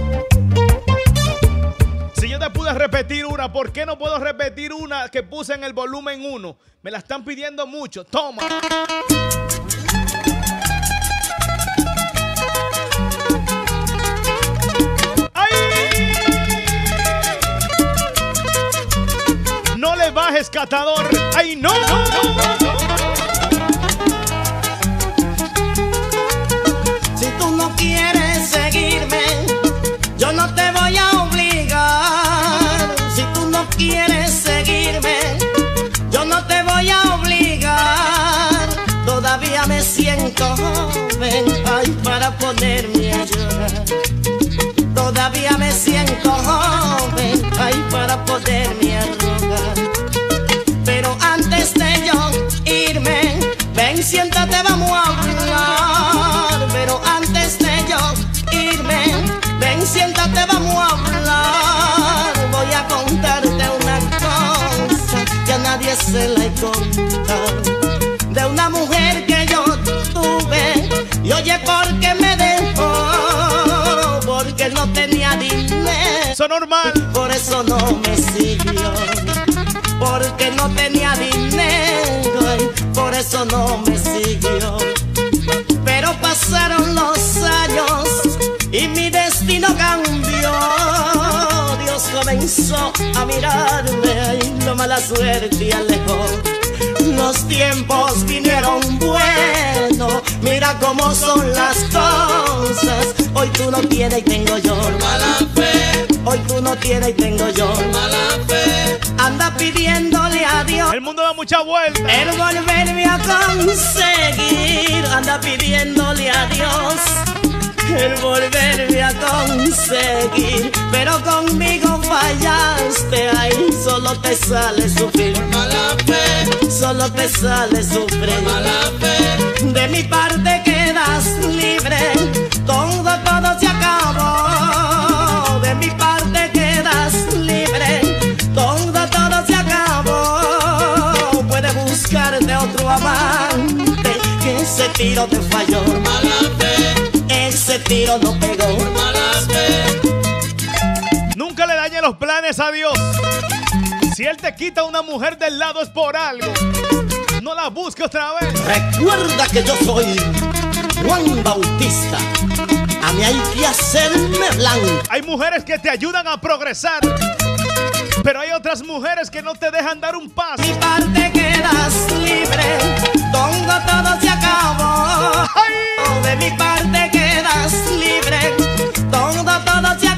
Si yo te pude repetir una, ¿por qué no puedo repetir una que puse en el volumen 1? Me la están pidiendo mucho. Toma. ¡Ay! No le bajes, catador. ¡Ay, no! Si tú no quieres seguirme, yo no te voy a obligar. Si tú no quieres seguirme, yo no te voy a obligar. Todavía me siento joven, ay, para ponerme a llorar. Todavía me siento joven, ay, para poderme a rogar. Pero antes de yo irme, ven, siéntate, vamos a hablar. Pero antes de yo irme, ven, siéntate, vamos a hablar. Voy a contarte una cosa que a nadie se la he contado. De una mujer que yo tuve y oye porque me dejó, porque no tenía dinero. Eso normal. Por eso no me siguió, porque no tenía dinero, por eso no me siguió. Pero pasaron los años y mi destino cambió. Dios comenzó a mirarme y la mala suerte alejó. Los tiempos vinieron buenos, mira cómo son las cosas. Hoy tú no tienes y tengo yo mala fe. Hoy tú no tienes y tengo yo mala fe. Anda pidiéndole a Dios. El mundo da mucha vuelta. El volverme a conseguir. Anda pidiéndole a Dios el volverme a conseguir. Pero conmigo fallaste, ahí solo te sale sufrir. Mala fe. Solo te sale sufrir. Mala fe. De mi parte quedas libre. Todo se acabó. De mi parte quedas libre. Todo se acabó. Puedes buscarte otro amante, que ese tiro te falló. Mala fe. Ese tiro no pegó. Mala fe. Nunca le dañe los planes a Dios. Si Él te quita una mujer del lado es por algo. No la busque otra vez. Recuerda que yo soy Juan Bautista. A mí hay que hacerme blanco. Hay mujeres que te ayudan a progresar, pero hay otras mujeres que no te dejan dar un paso. Mi parte quedas libre. Todo se acabó. ¡Ay! De mi parte quedas libre. Todo se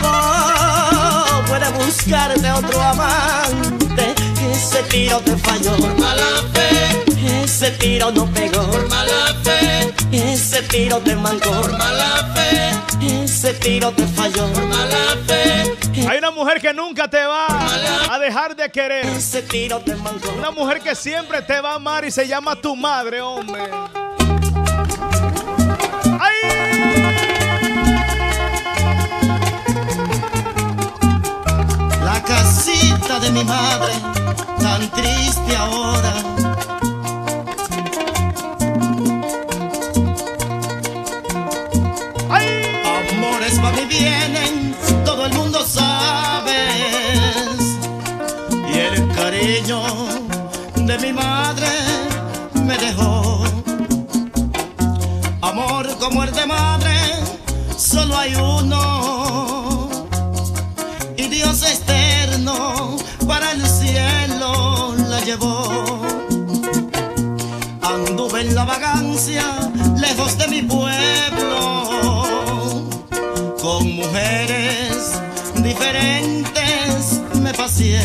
acabó. Puedes buscarte otro amante, que ese tiro te falló. Por mala fe. Ese tiro no pegó. Por mala fe. Ese tiro te mancó. Por mala fe. Ese tiro te falló. Por mala fe. Hay una mujer que nunca te va a dejar de querer. Ese tiro te mancó. Una mujer que siempre te va a amar y se llama tu madre, hombre. ¡Ay! La casita de mi madre, tan triste ahora. ¡Ay! Amores van y vienen, todo el mundo sabe. Y el cariño de mi madre me dejó. Amor como el de madre, solo hay uno. Y Dios externo para el cielo la llevó. Anduve en la vagancia, lejos de mi pueblo. Con mujeres diferentes me paseé.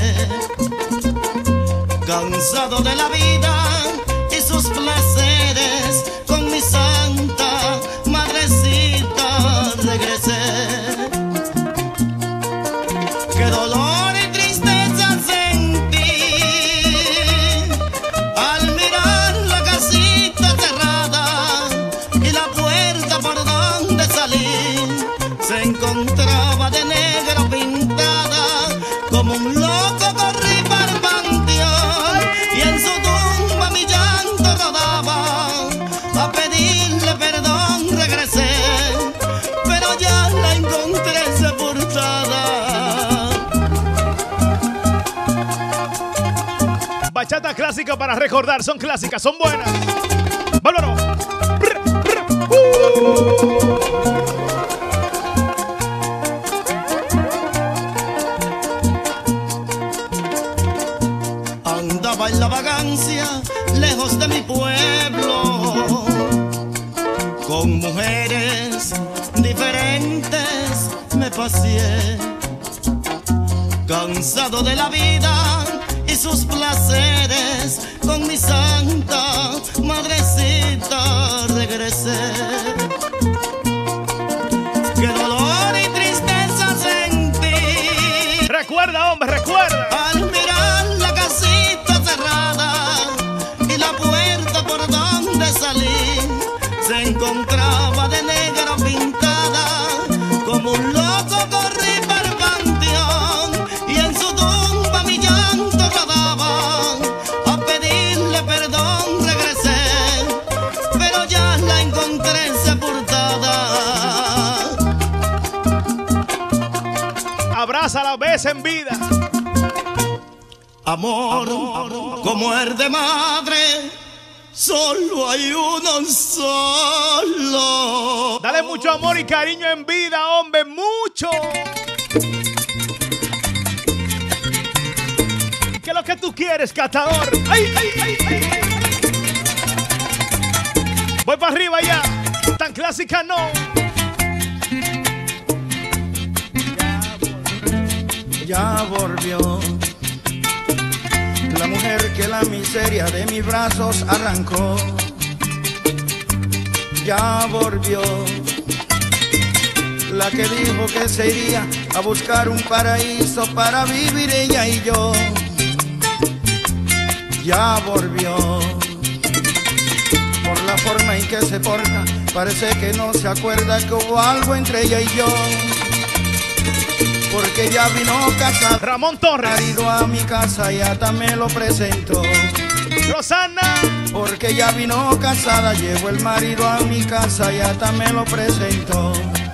Cansado de la vida y sus placeres, con mi santa madrecita regresé. Qué dolor y tristeza sentí al mirar la casita cerrada y la puerta por donde salí se encontraba de negro pintada. Como un loco corrí para el panteón y en su tumba mi llanto rodaba. A pedirle perdón regresé, pero ya la encontré sepultada. Bachata clásica para recordar, son clásicas, son buenas. ¡Vámonos! Andaba en la vagancia, lejos de mi pueblo, con mujeres diferentes me paseé. Cansado de la vida y sus placeres, con mi santa madrecita regresé. Qué dolor y tristeza sentí. Recuerda, hombre, recuerda. Al mirar la casita cerrada y la puerta por donde salí se encontraba de negro pintada. Como un loco corrí para el panteón y en su tumba mi llanto rodaba. A pedirle perdón regresé, pero ya la encontré sepultada. amores en vida. Amor, como el de madre, solo hay uno solo. Dale mucho amor y cariño en vida, hombre, mucho. ¿Qué es lo que tú quieres, catador? ¡Ay, ay, ay, ay! Voy para arriba ya. Tan clásica no. Ya volvió la mujer que la miseria de mis brazos arrancó. Ya volvió la que dijo que se iría a buscar un paraíso para vivir ella y yo. Ya volvió. Por la forma en que se porta, parece que no se acuerda que hubo algo entre ella y yo. Porque ya vino casada, Ramón Torres, marido a mi casa y hasta me lo presentó. Rosana, porque ya vino casada, llevó el marido a mi casa y hasta me lo presentó.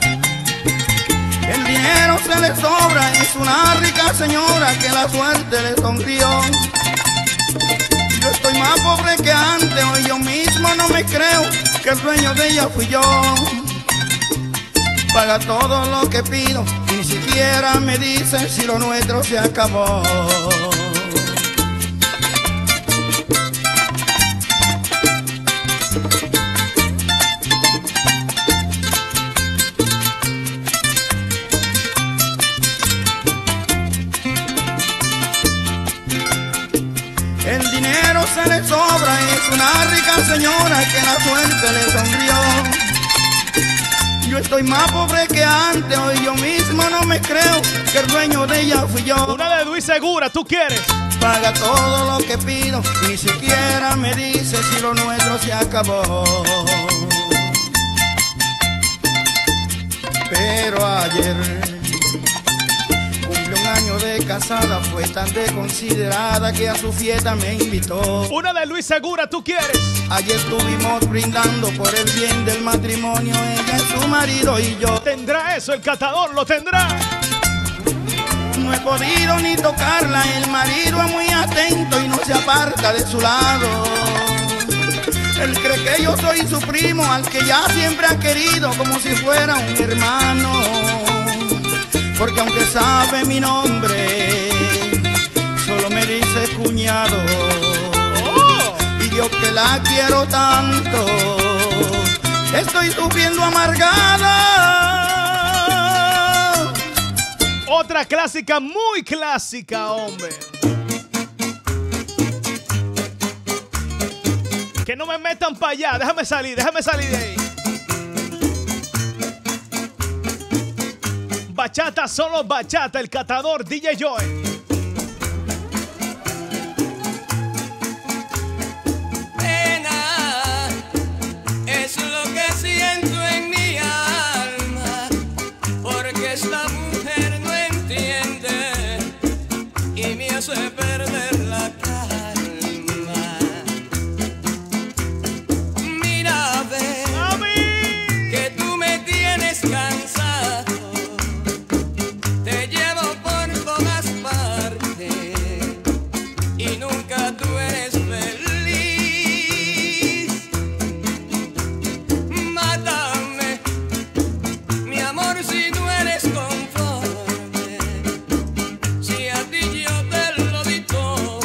El dinero se le sobra, es una rica señora que la suerte le sonrió. Yo estoy más pobre que antes, hoy yo mismo no me creo que el dueño de ella fui yo. Paga todo lo que pido y ni siquiera me dice si lo nuestro se acabó. El dinero se le sobra, es una rica señora que la suerte le sonrió. Yo estoy más pobre que antes, hoy yo mismo no me creo que el dueño de ella fui yo. una de Luis Segura, ¿tú quieres? Paga todo lo que pido, ni siquiera me dice si lo nuestro se acabó. Pero ayer cumplió un año de casada, fue tan desconsiderada que a su fiesta me invitó. Una de Luis Segura, ¿tú quieres? Allí estuvimos brindando por el bien del matrimonio, ella y su marido y yo. ¿Tendrá eso el catador? ¿Lo tendrá? No he podido ni tocarla, el marido es muy atento y no se aparta de su lado. Él cree que yo soy su primo, al que ya siempre ha querido como si fuera un hermano. Porque aunque sabe mi nombre, solo me dice cuñado. Y yo que la quiero tanto, estoy sufriendo amargada. Otra clásica, muy clásica, hombre. Que no me metan para allá, déjame salir de ahí. Bachata, solo bachata, el catador DJ Joy. Pena es lo que siento en mi alma, porque esta mujer no entiende y me hace perder la calma. Mira, ve que tú me tienes cansado, te llevo por todas partes y nunca tú eres feliz. Mátame, mi amor, si no eres conforme, si a ti yo te lo di todo,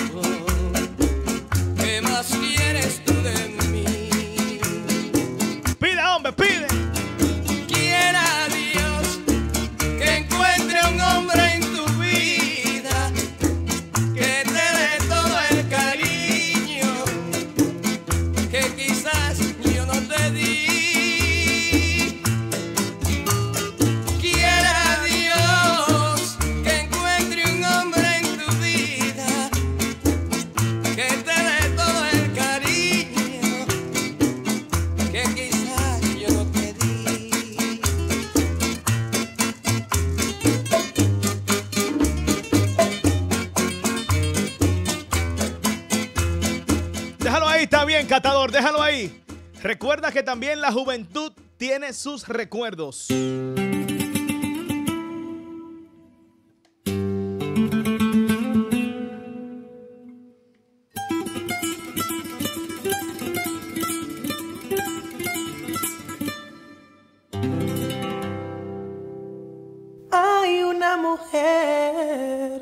¿qué más quieres tú de mí? Pide, hombre, pide. Quiera Dios que encuentre un hombre en tu vida que te dé todo el cariño que quizás yo no te di. Quiera Dios que encuentre un hombre en tu vida que te dé todo el cariño que quizás yo no te di. Déjalo ahí, está bien, catador, déjalo ahí. Recuerda que también la juventud tiene sus recuerdos. mujer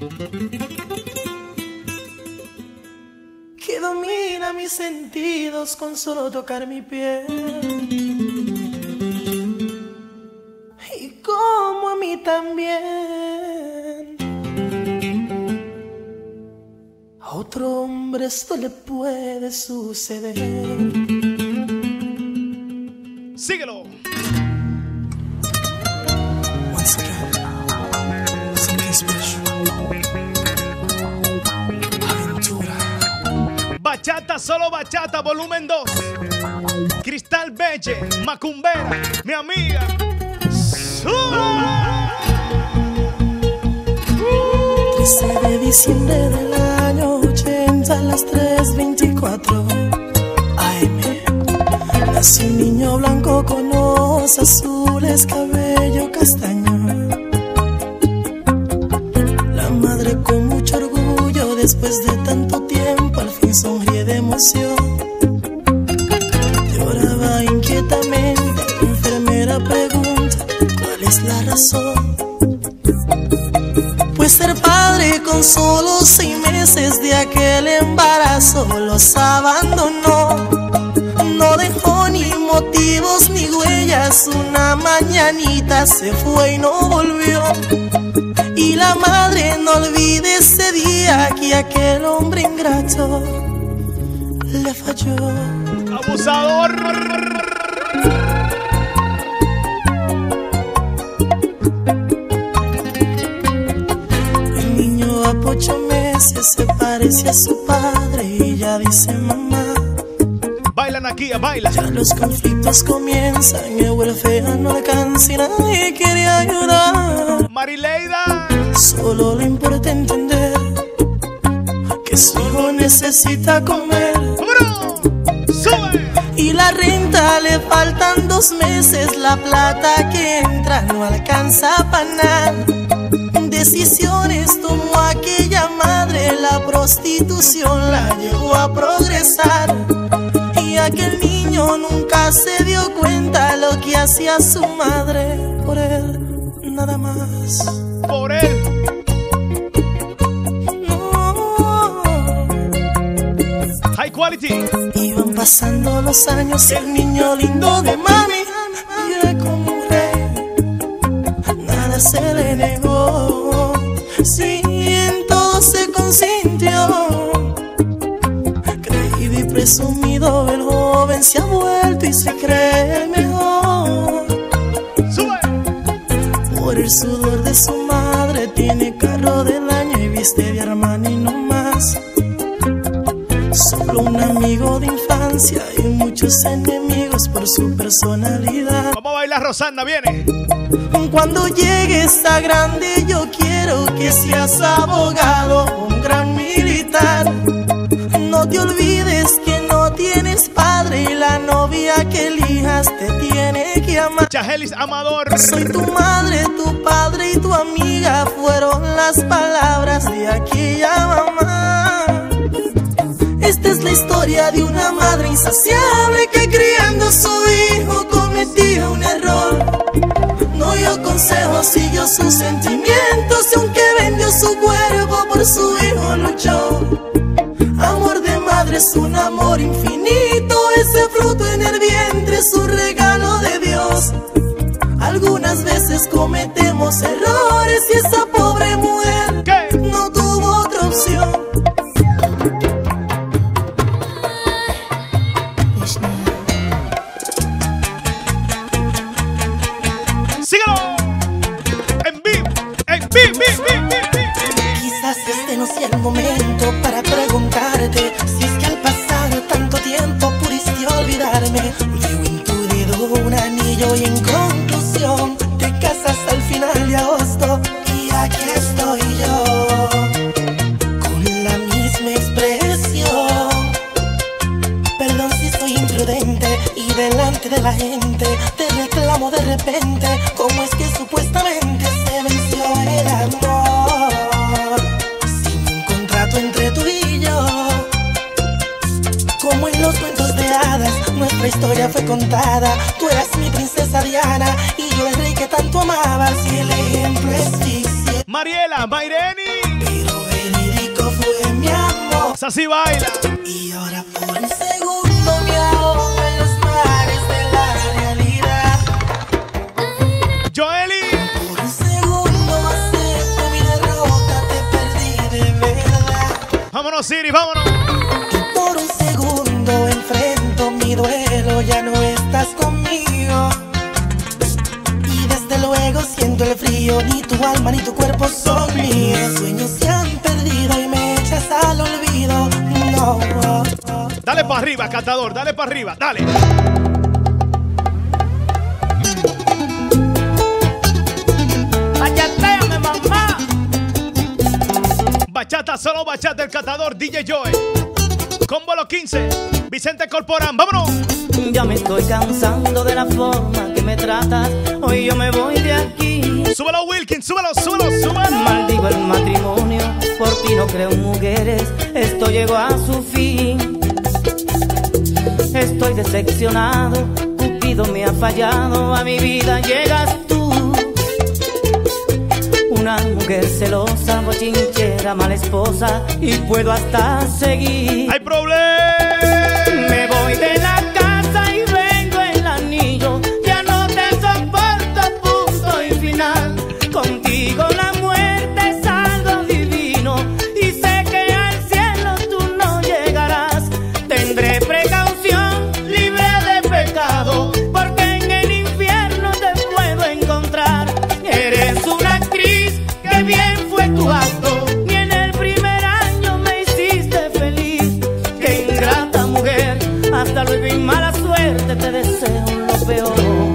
que domina mis sentidos con solo tocar mi piel. Y como a mí también, a otro hombre esto le puede suceder. Síguelo. Once again, something special. Aventura. Bachata, solo bachata, volumen 2. Cristal Belle, Macumbera, mi amiga. 13 de diciembre del año 80 a las 3:24 AM. Nació un niño blanco con ojos azules, cabello castaño. La madre con mucho orgullo, después de tanto tiempo, al fin sonríe de emoción. Lloraba inquietamente, la enfermera pregunta cuál es la razón. Pues ser padre con solo 6 meses de aquel embarazo los abandonó. No dejó ni motivos ni huellas, una mañanita se fue y no volvió. Y la madre no olvide ese día que aquel hombre ingrato le falló. Abusador. El niño a 8 meses se parece a su padre y ya dice mamá. Bailan aquí, baila. Ya los conflictos comienzan, el huérfano no alcanza y nadie quiere ayudar. Marileida. Solo le importa entender que su hijo necesita comer. ¡Vámonos! ¡Sube! Y la renta le faltan 2 meses, la plata que entra no alcanza para nada. Decisiones tomó aquella madre, la prostitución la llevó a progresar. Y aquel niño nunca se dio cuenta lo que hacía su madre por él, nada más. Por él. No. High quality. Iban pasando los años y el niño lindo de mami vive como un rey. Nada se le negó, sí, en todo se consintió. Creído y presumido, el joven se ha vuelto y se cree el mejor. Sube. Por el sudor de su madre tiene carro del año y viste de Armani no más. Solo un amigo de infancia y muchos enemigos por su personalidad. Vamos a bailar, Rosana, viene. Cuando llegues a grande yo quiero que seas abogado, un gran militar. No te olvides que no tienes padre y la novia que elijas te tiene que amar. Chajelis Amador. Soy tu madre, tu padre y tu amiga, fueron las palabras de aquella mamá. Esta es la historia de una madre insaciable que criando a su hijo cometía un error. No dio consejos, siguió sus sentimientos y aunque vendió su cuerpo por su hijo luchó. Amor de madre es un amor infinito, ese fruto en el vientre es un regalo de Dios. Algunas veces cometemos errores y esa pobre mujer no tuvo otra opción. Quizás este no sea el momento para preguntarte si es que al pasar tanto tiempo pudiste olvidarme. Veo en tu dedo un anillo y en conclusión te casas al final de agosto. Y aquí estoy yo con la misma expresión. Perdón si soy imprudente y delante de la gente te reclamo de repente. ¿Cómo es que supuestamente se venció el amor? Sin un contrato entre tú y yo, como en los cuentos de hadas, nuestra historia fue contada. Tú eras mi princesa Diana y yo el rey que tanto amabas. Y el ejemplo es fijo. Mariela, Maireni. Pero verídico fue mi amor. Así baila. Y ahora por un segundo me ahogo en los mares de la realidad. Joely. Por un segundo acepto mi derrota, te perdí de verdad. Vámonos, Siri, vámonos. Y por un segundo enfrento mi duelo, ya no estás conmigo. Y desde luego siento el frío, ni tu alma ni tu cuerpo son míos. Mis sueños se han perdido y me echas al olvido. No. Dale para arriba, catador, dale para arriba, dale. Bachateame, mamá. Bachata, solo bachata, el catador, DJ Joe. Combo los 15, Vicente Corporán, vámonos. Ya me estoy cansando de la forma que me tratas. Hoy yo me voy de aquí. Súbelo, Wilkins, súbelo, súbelo, súbelo. Maldigo el matrimonio, por ti no creo en mujeres. Esto llegó a su fin. Estoy decepcionado, Cupido me ha fallado. A mi vida llegas tú. Una mujer celosa, bochinchera, mala esposa. Y puedo hasta seguir. ¡Hay problema! Me voy de la casa y vengo el anillo. Ya no te soporto, punto y final. Contigo la muerte es algo divino. Y sé que al cielo tú no llegarás. Tendré precaución, libre de pecado, porque en el infierno te puedo encontrar. Eres una actriz, que bien fue tu acto. Ni en el primer año me hiciste feliz. Qué ingrata mujer, hasta luego y mala suerte, te deseo lo peor.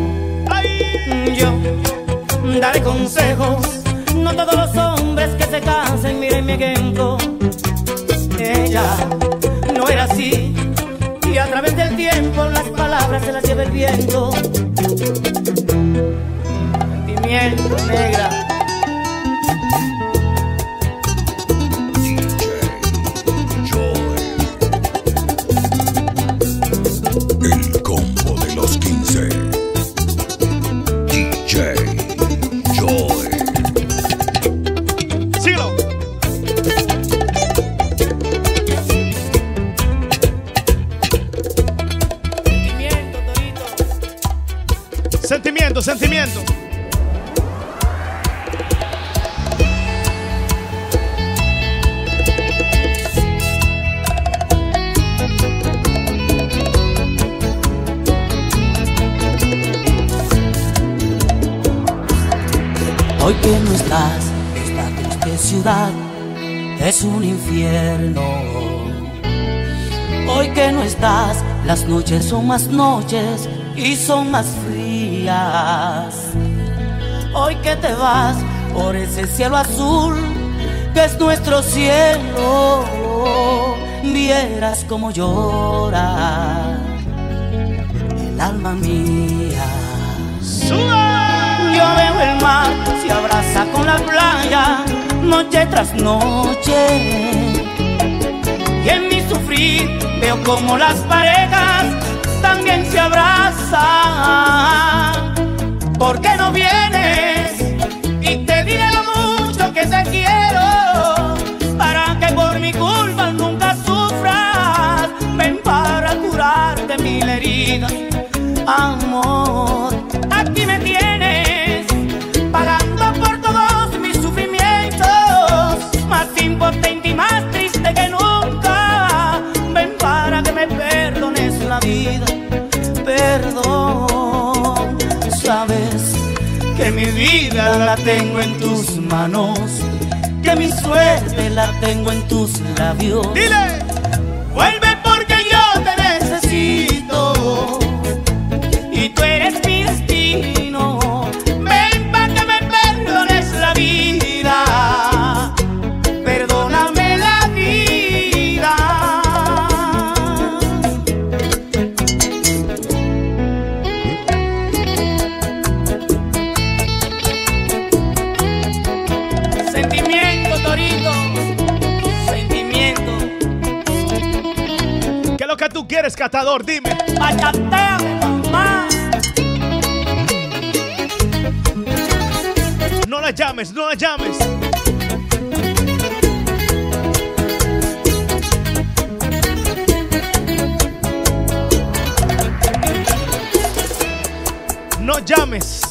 Yo daré consejos, no todos los hombres que se casen miren mi ejemplo. Ella no era así, y a través del tiempo las palabras se las lleva el viento. Sentimiento, negra. El combo de los 15. DJ Joe. Síguelo. Sentimiento, Torito. Sentimiento, sentimiento. Hoy que no estás, esta triste ciudad es un infierno. Hoy que no estás, las noches son más noches y son más frías. Hoy que te vas por ese cielo azul que es nuestro cielo, vieras como llora el alma mía. Yo veo el mar, se abraza con la playa, noche tras noche. Y en mi sufrir veo como las parejas también se abrazan. ¿Por qué no vienes? Y te diré lo mucho que te quiero, para que por mi culpa nunca sufras. Ven para curarte mil heridas, amor. Aquí me tienes, pagando por todos mis sufrimientos, más impotente y más triste que nunca. Ven para que me perdones la vida, perdón. Sabes que mi vida la tengo en tus manos, que mi suerte la tengo en tus labios. ¡Dile! Vuelve porque yo te necesito y tú eres mi destino. Ven para que me perdones la vida, perdóname la vida. Sentimiento, Torito, sentimiento. ¿Qué es lo que tú quieres, catador? Dime. Bachateame, mamá. No la llames, no la llames. llames.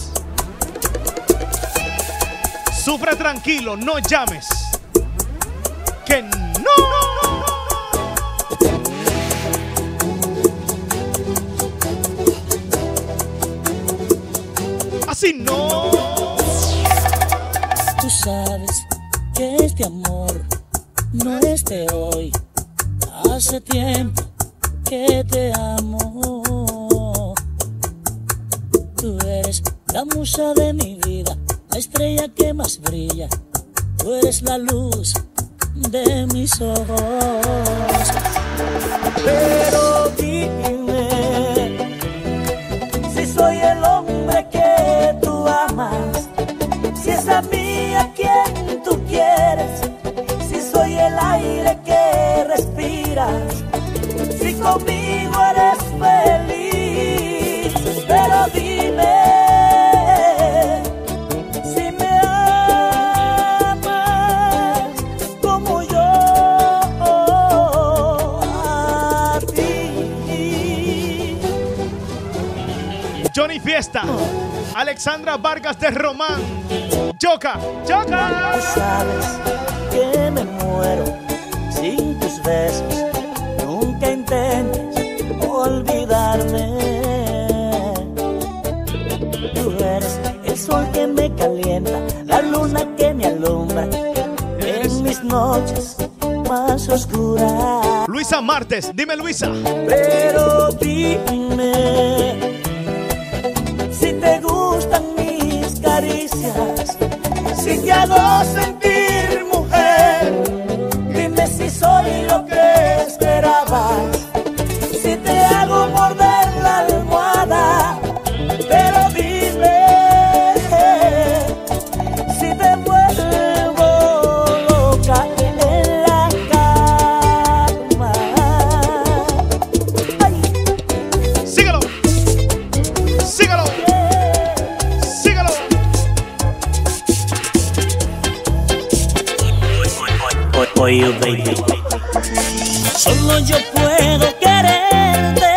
Sufre tranquilo, no llames. Que no. Así no. Tú sabes que este amor no es de hoy. Hace tiempo que te amo. Tú eres la musa de mi vida, la estrella que más brilla. Tú eres la luz de mis ojos. Pero dime si soy el hombre que tú amas, si es a mí a quien tú quieres, si soy el aire que respiras, si conmigo eres feliz. Pero dime si me amas como yo a ti. Johnny Fiesta, Alexandra Vargas de Román, Yoka, Yoka. Tú sabes que me muero sin tus besos, nunca intentes olvidarme. Tú eres el sol que me calienta, la luna que me alumbra en mis noches más oscuras. Luisa Martes, dime Luisa. Pero dime si te gustan mis caricias, si te hago sentir mujer. Dime si soy lo que esperabas, si te hago morder la almohada. Pero dime si te vuelvo loca en la cama. Ay. Síguelo, síguelo, síguelo. Oye, baby, solo yo puedo quererte.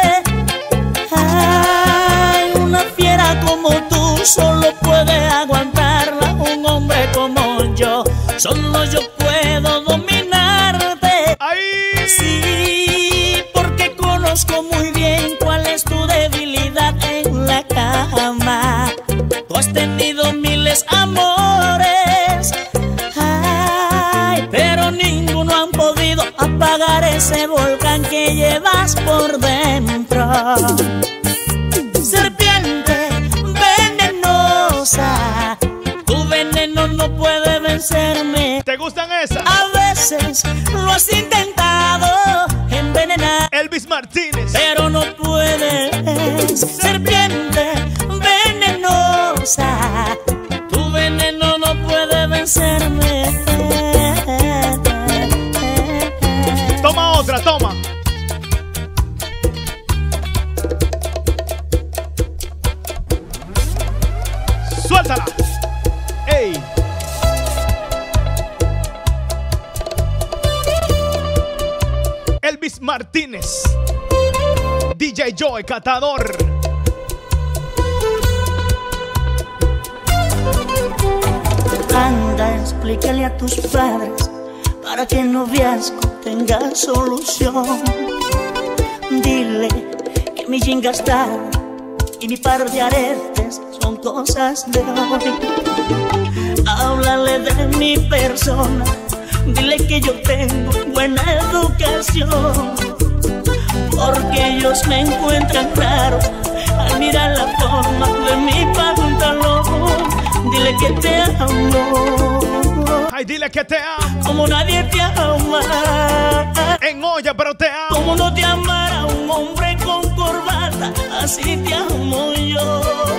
Ay, una fiera como tú solo puede aguantarla un hombre como yo. Solo yo puedo dominarte. Ahí. Sí, porque conozco muy bien cuál es tu debilidad en la cama. Tú has tenido miles amores, ay, pero ninguno han podido apagar ese volcán que llevas por dentro. Serpiente venenosa, tu veneno no puede vencerme. ¿Te gustan esas? A veces lo has intentado envenenar, Elvis Martínez, pero no puedes. Serpiente venenosa, tu veneno no puede vencerme. toma otra, toma. Suéltala. Ey. Elvis Martínez, DJ Joy, Catador. Anda, explícale a tus padres para que el noviazgo tenga solución. Dile que mi jean gastado y mi par de aretes son cosas de hoy. Háblale de mi persona, dile que yo tengo buena educación, porque ellos me encuentran raro al mirar la forma de mi pantalón. Dile que te amo. Ay, dile que te amo. Como nadie te ama. En olla, pero te amo. Como no te amara un hombre con corbata, así te amo yo.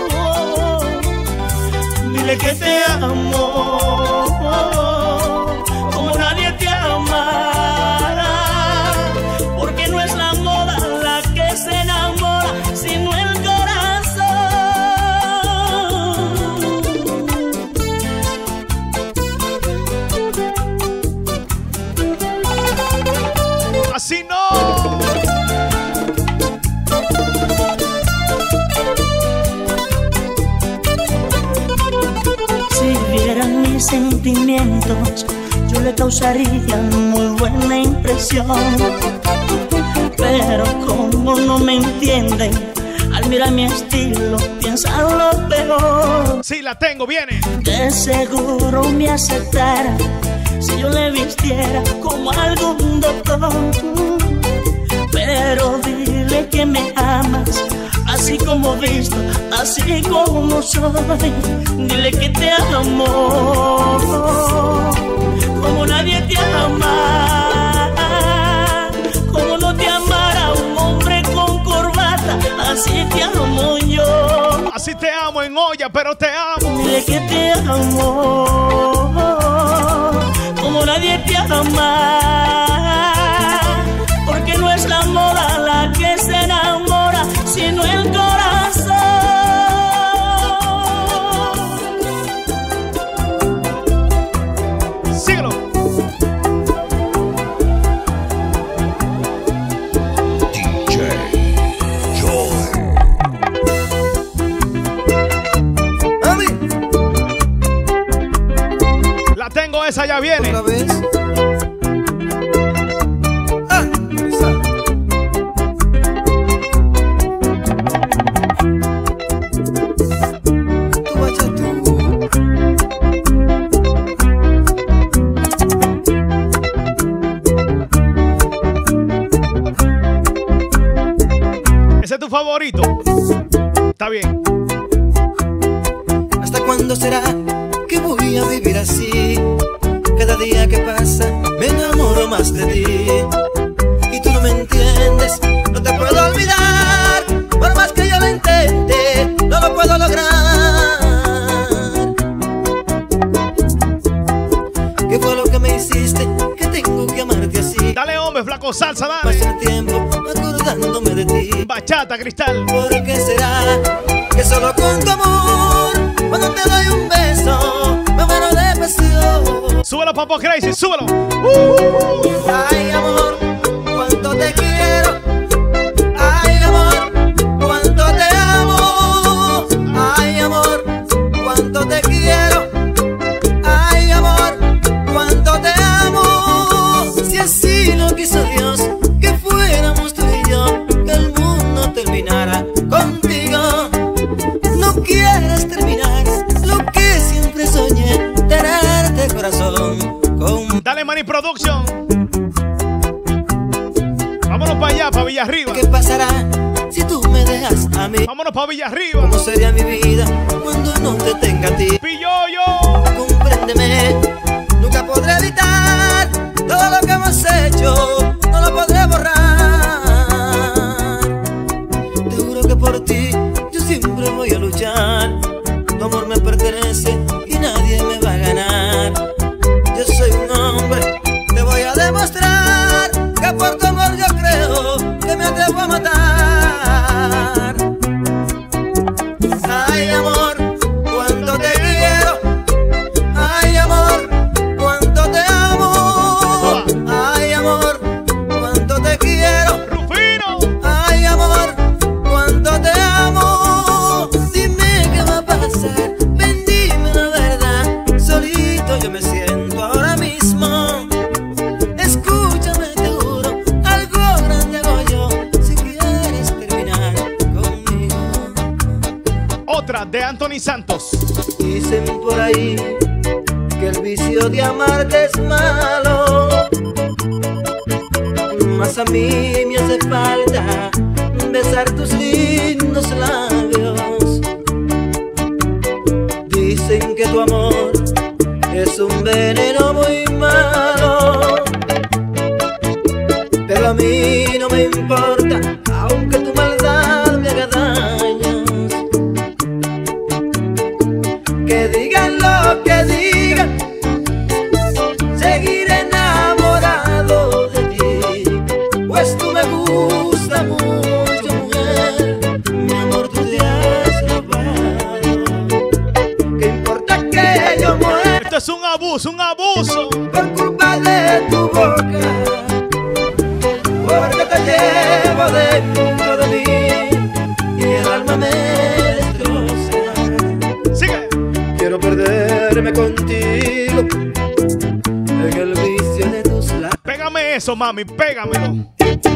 Dile que te amo. Como nadie te amará. Porque no es la moda la que se enamora, sino el corazón. Así no. mis sentimientos yo le causaría muy buena impresión. Pero como no me entienden, al mirar mi estilo piensan lo peor. Sí, la tengo, viene. De seguro me aceptara si yo le vistiera como algún doctor. Pero dile que me amas, así como visto, así como soy. Dile que te amo como nadie te ama, como no te amara un hombre con corbata. Así te amo yo. Así te amo en olla, pero te amo. Dile que te amo como nadie te ama, porque no es la moda la que se enamora, sino el corazón. Síguelo. DJ Joy. La tengo, esa ya viene. ¿Otra vez? ¿Ese es tu favorito? Está bien. ¿Hasta cuándo será que voy a vivir así? Cada día que pasa me enamoro más de ti. Y tú no me entiendes, no te puedo olvidar. Por más que yo lo intente, no lo puedo lograr. ¿Qué fue lo que me hiciste? Que tengo que amarte así. Dale, hombre, flaco, salsa, dale. Pasa el tiempo acordándome de ti. Bachata, Cristal. ¿Por qué será que solo con tu amor, cuando te doy un beso, me muero de pasión? Súbelo, Papo Crazy, súbelo. Ay, amor, cuánto te quiero. Ay, amor, cuánto te amo. Ay, amor, cuánto te quiero. Ay, amor, cuánto te amo. Si así lo quiso Dios, que fuéramos tú y yo, que el mundo terminara contigo. No quieras terminar lo que siempre soñé, tenerte corazón con... Dale, Money Production. Vámonos para allá, para Villarriba. ¿Qué pasará si tú me dejas a mí? Vámonos para Villarriba. ¿Cómo sería mi vida cuando no te tenga a ti? Pilloyo. Compréndeme, nunca podré evitar todo lo que hemos hecho, no lo podré borrar. Te juro que por ti yo siempre voy a luchar. Tu amor me pertenece y nadie me va a ganar. Yo soy un hombre, te voy a demostrar que por tu amor yo creo que me atrevo a matar. Ay, amor, cuánto te quiero. Ay, amor, cuánto te amo. Ay, amor, cuánto te quiero. Rufino. Ay, amor, cuánto te amo. Dime qué va a pasar, ven, dime la verdad. Solito yo me siento ahora mismo. Escúchame, te juro, algo grande hago yo si quieres terminar conmigo. Otra de Anthony Santos. Dicen por ahí que el vicio de amarte es malo, mas a mí me hace falta besar tus lindos labios. Dicen que tu amor es un veneno muy malo, pero a mí no me importa, aunque tu maldad me haga daños. Que digan lo que digan, seguiré enamorado de ti, pues tú me gusta mucho, mujer. Mi amor, tú te has robado. ¿Qué importa que yo muera? Esto es un abuso, un abuso. Por culpa de tu boca, porque te llevo dentro de mí y el alma me destroza. Sigue. Quiero perder perderme contigo en el vicio de tus labios. Pégame eso, mami, pégamelo.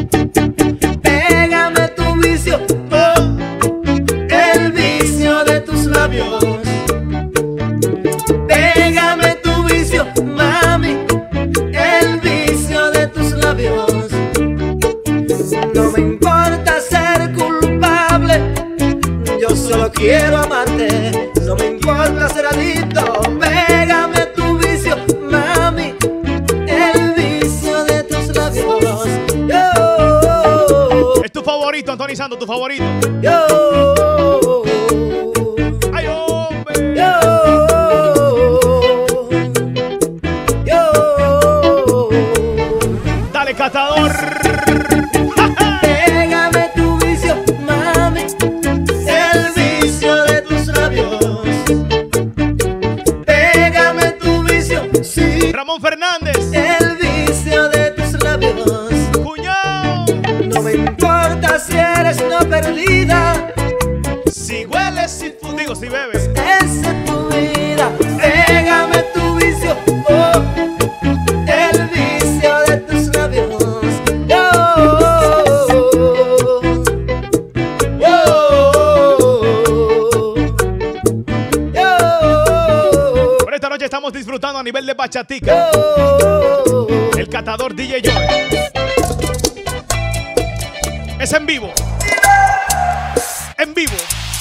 Pégame tu vicio, oh, el vicio de tus labios. Pégame tu vicio, mami, el vicio de tus labios. No me importa ser culpable, yo solo quiero amarte. No me importa ser adicto. Pégame tu vicio, mami, el vicio de tus labios. Es tu favorito, Anthony Santos, tu favorito. Ay, hombre. Dale, catador. Pégame tu vicio, mami, el vicio de tus labios. Pégame tu vicio, sí. Ramón Fernández. El vicio de tus labios. Cuñao. No me importa si eres una perdida, si hueles, si digo, si bebes. Esa es tu vida. Pégame tu vicio, oh, el vicio de tus labios. Por esta noche estamos disfrutando a nivel de bachatica. El catador DJ Joy. Es en vivo. En vivo.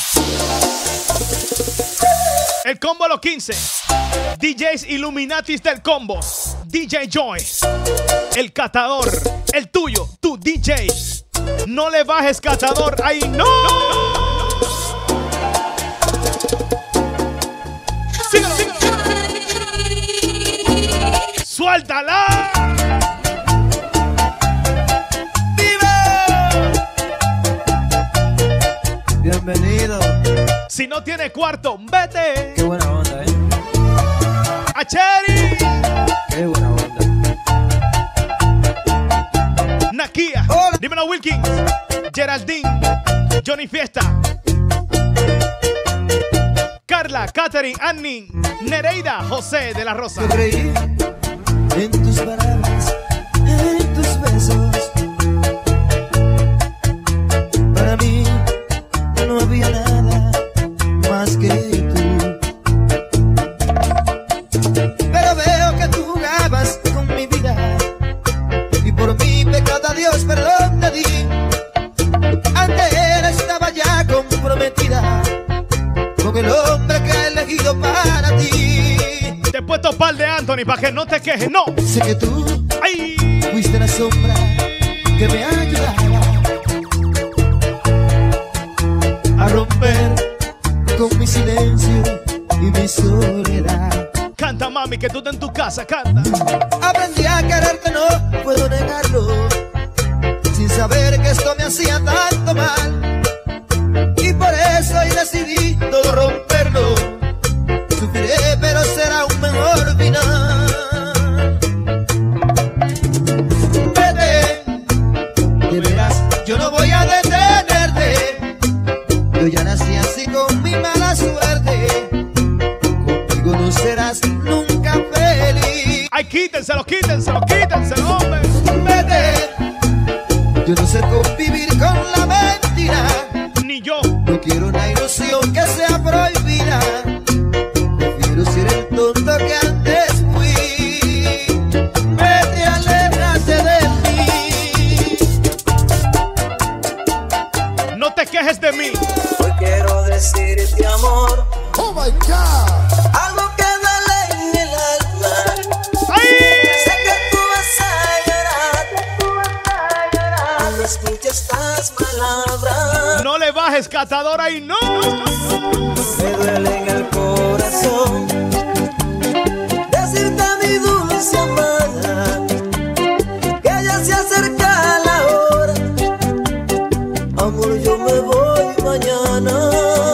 El combo a los 15. DJs Illuminatis del combo. DJ Joy. El catador. El tuyo. Tu DJ. No le bajes, catador. ¡Ay, no! Síguelo, síguelo. ¡Suéltala! Bienvenido. Si no tiene cuarto, vete. Qué buena onda, A Cherry. Qué buena onda. Nakia. Dímelo, Wilkins. Geraldine. Johnny Fiesta. Carla, Catherine, Annie, Nereida, José de la Rosa. Creí en tus palabras, en tus besos. Para mí no había nada más que tú. Pero veo que tú jugabas con mi vida y por mi pecado a Dios perdón te di. Ante él estaba ya comprometida con el hombre que he elegido para ti. Te he puesto par de Anthony para que no te quejes, no. Sé que tú ¡ay! fuiste la sombra que me ayudaba a romper con mi silencio y mi soledad. Canta, mami, que tú estás en tu casa, canta. Aprendí a quererte, no puedo negarlo, sin saber que esto me hacía tanto mal. Y por eso hoy decidí todo romperlo. Sufriré, pero será un mejor final. Vete, de veras, yo no voy a detenerte. Yo ya nací así con mi mala suerte. Conmigo no serás nunca feliz. Ay, quítenselo, quítenselo, quítenselo, hombre. Vete, yo no sé convivir con la mentira. Ni yo. No quiero una ilusión que sea prohibida. Prefiero ser el tonto que antes fui. Vete, aléjate de mí. No te quejes de mí. Hoy quiero decirte amor. Oh my God. Algo que duele en el alma. ¡Ay! Sé que tú vas a llorar. Cuando escuches estas palabras. No le bajes, catadora, y no. Me duele en el corazón decirte mi dulce amada que ya se acerca la hora. Amor, yo me voy mañana.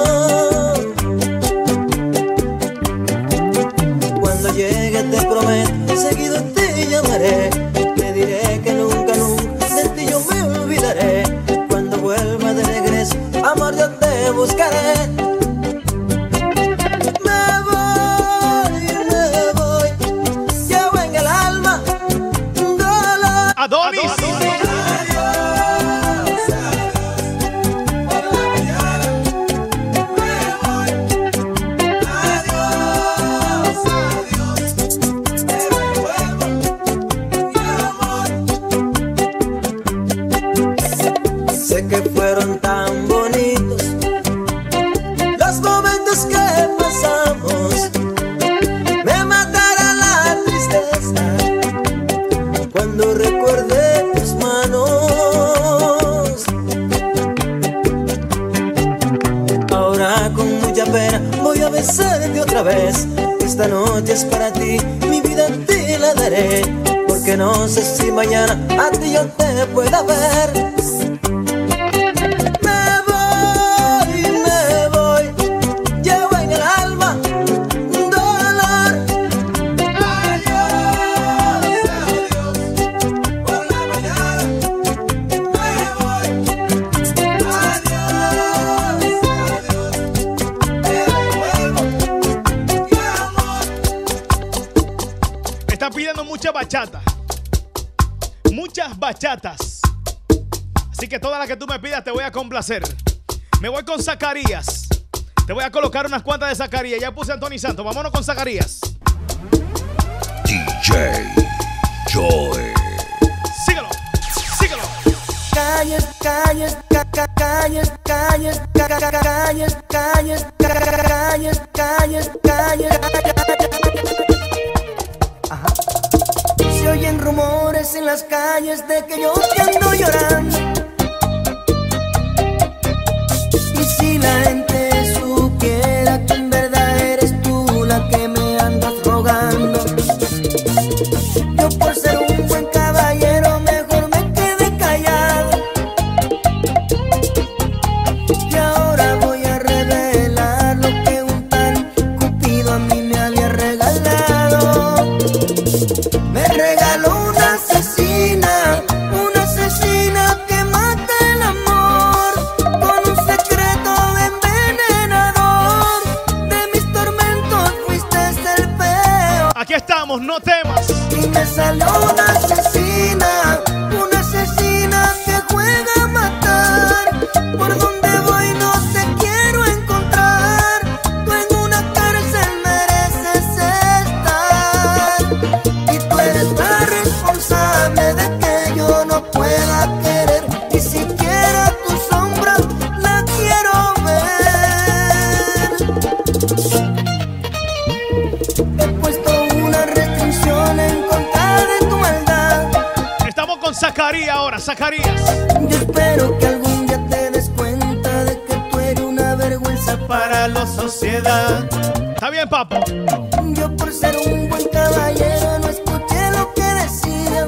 Cuando llegue te prometo, seguido te llamaré. Te diré que nunca, nunca de ti yo me olvidaré. Cuando vuelva de regreso, amor, yo te buscaré. Me voy amarte otra vez. Esta noche es para ti, mi vida te la daré, porque no sé si mañana a ti yo te pueda ver. Me voy, llevo en el alma dolor. Adiós, adiós, por la mañana me voy. Adiós, Están pidiendo mucha bachata. Muchas bachatas. Así que todas las que tú me pidas te voy a complacer. Me voy con Zacarías. Te voy a colocar unas cuantas de Zacarías. Ya puse a Anthony Santos. Vámonos con Zacarías. DJ Joe. Síguelo, síguelo. Calles, calles, calles, calles, calles, calles, calles, calles, calles. Ajá. Se oyen rumores en las calles de que yo te ando llorando. Y si la gente supiera que en verdad eres tú la que me andas rogando, yo por ser un buen caballero mejor me quedé callado. Y ahora voy a revelar lo que un tal Cupido a mí me había regalado. Me regaló una asesina que mata el amor, con un secreto envenenador. De mis tormentos fuiste el peor. Aquí estamos, no temas. Y me salió una asesina que juega a matar. Por donde voy no te quiero encontrar. Tú en una cárcel mereces estar. Y tú eres la responsable de que yo no pueda querer. Ni siquiera tu sombra la quiero ver. He puesto una restricción en contra de tu maldad. Estamos con Zacarías ahora, Zacarías. Yo espero que algún día te des cuenta de que tú eres una vergüenza para la sociedad. Está bien, papo. Yo por ser un buen caballero no escuché lo que decían,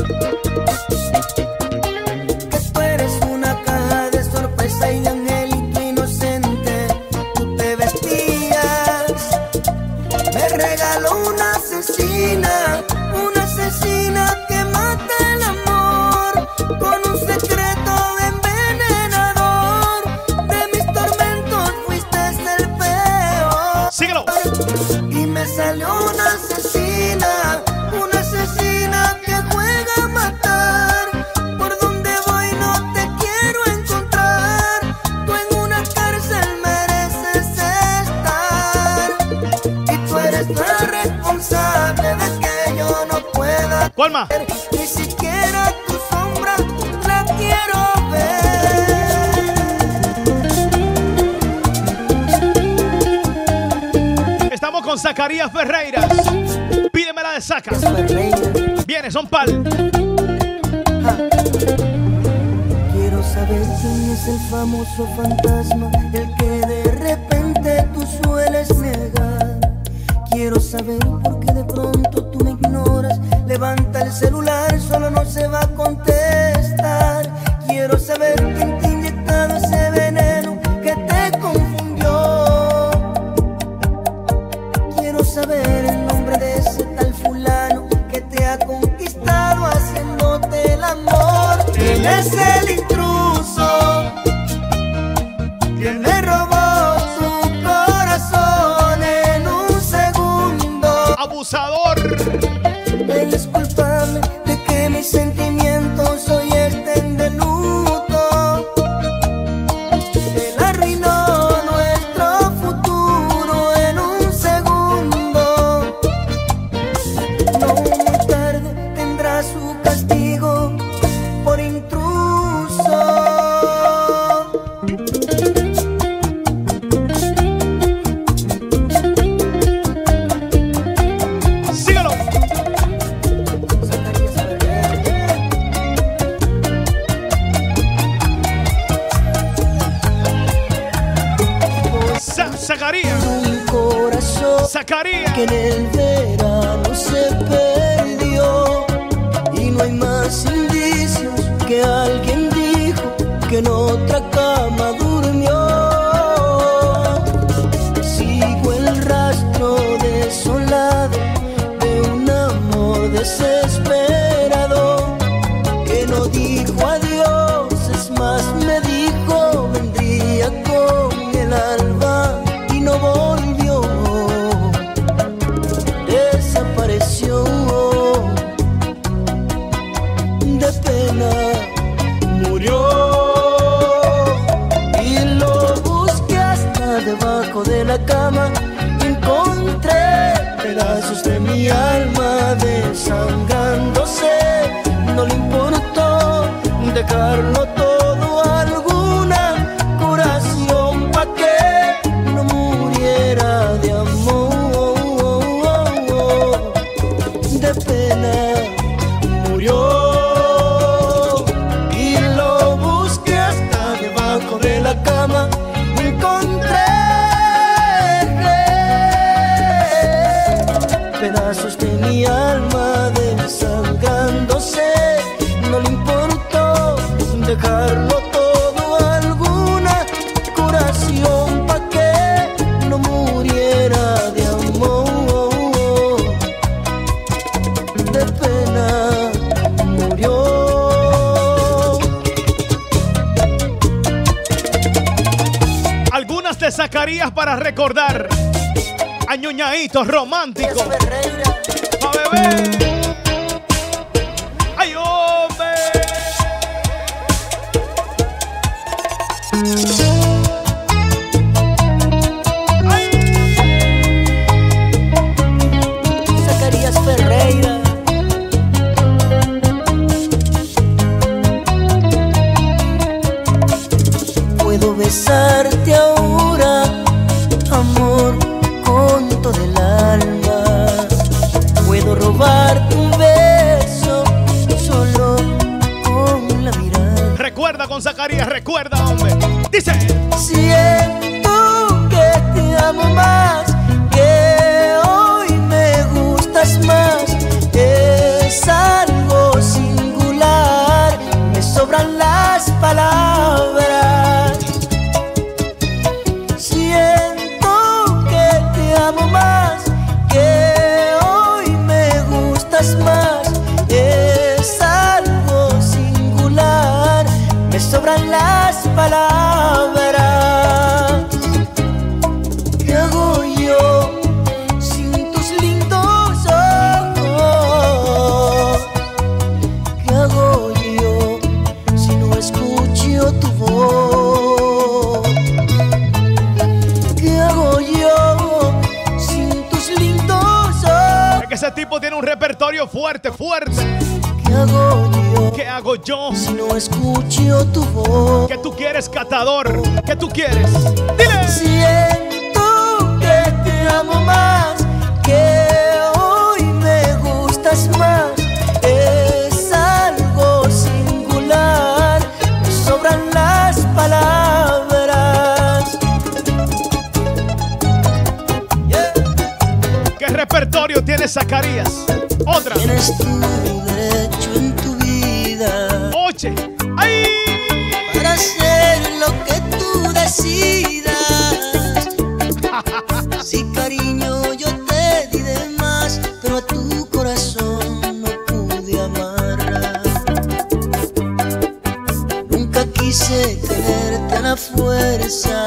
que tú eres una caja de sorpresa y de angelito inocente tú te vestías. Me regaló una asesina que mata el amor, con un secreto envenenador. De mis tormentos fuiste el peor. Síguelo. Y me salió una asesina que juega a matar. Por donde voy no te quiero encontrar. Tú en una cárcel mereces estar. Y tú eres la responsable de que yo no pueda ¿Cuál más? ver. Ni siquiera tu sombra la quiero ver. Estamos con Zacarías Ferreiras. Pídeme la de Zaca. Viene, son pal. Quiero saber quién es el famoso fantasma, el que de repente tú sueles negar. Quiero saber por qué de pronto tú me ignoras. Levanta el celular, solo no se va a contestar. Quiero saber quién te ha inyectado ese veneno que te confundió. Quiero saber el nombre de ese tal fulano que te ha conquistado haciéndote el amor. ¿Quién es el intruso? ¿Quién me robó tu corazón en un segundo? Abusador. Él es culpable de que mis sentimientos hoy estén de luto. Él arruinó nuestro futuro en un segundo. No muy tarde tendrá su castigo por intruso. Zacarías. Que en el verano se perdió y no hay más indicios que alguien dijo que en otra cama durmió. Sigo el rastro desolado de un amor desesperado que no dijo adiós, es más me dijo vendría con el alba y no volvió, desapareció. De pena murió y lo busqué hasta debajo de la cama. Encontré pedazos de mi alma desangrándose. No le importó dejarlo todo a alguna curación pa' que no muriera de amor. De pena murió y lo busqué hasta debajo de la cama. Encontré pedazos de mi alma desangrándose. No le importó dejarlo todo a alguna curación pa' que no muriera de amor. De pena murió. Algunas de Zacarías para recordar. Añoñaditos románticos. Pa' beber. ¡Ay, hombre! ¡Ay! Zacarías Ferreira. Puedo besarte ahora, amor, con todo el alma. Puedo robarte un beso solo con la mirada. Recuerda con Zacarías, recuerda, hombre. Dice: siento que te amo más, que hoy me gustas más. Es algo singular, me sobran las palabras. Siento que te amo más, que hoy me gustas más. Es algo singular, me sobran las palabras. ¿Qué hago yo sin tus lindos ojos? ¿Qué hago yo si no escucho tu voz? ¿Qué hago yo sin tus lindos ojos? Es que ese tipo tiene un repertorio fuerte, fuerte. ¿Qué hago yo? ¿Qué hago yo si no escucho tu voz? ¿Qué tú quieres, catador? ¿Qué tú quieres? Dile. Siento que te amo más, que hoy me gustas más. Es algo singular, me sobran las palabras. ¿Qué repertorio tiene Zacarías? Otra. Tienes tu derecho en tu vida. Oye. ¡Ay! Para hacer lo que tú decidas. Sí, cariño, yo te di de más, pero a tu corazón no pude amar. Nunca quise tenerte a la fuerza.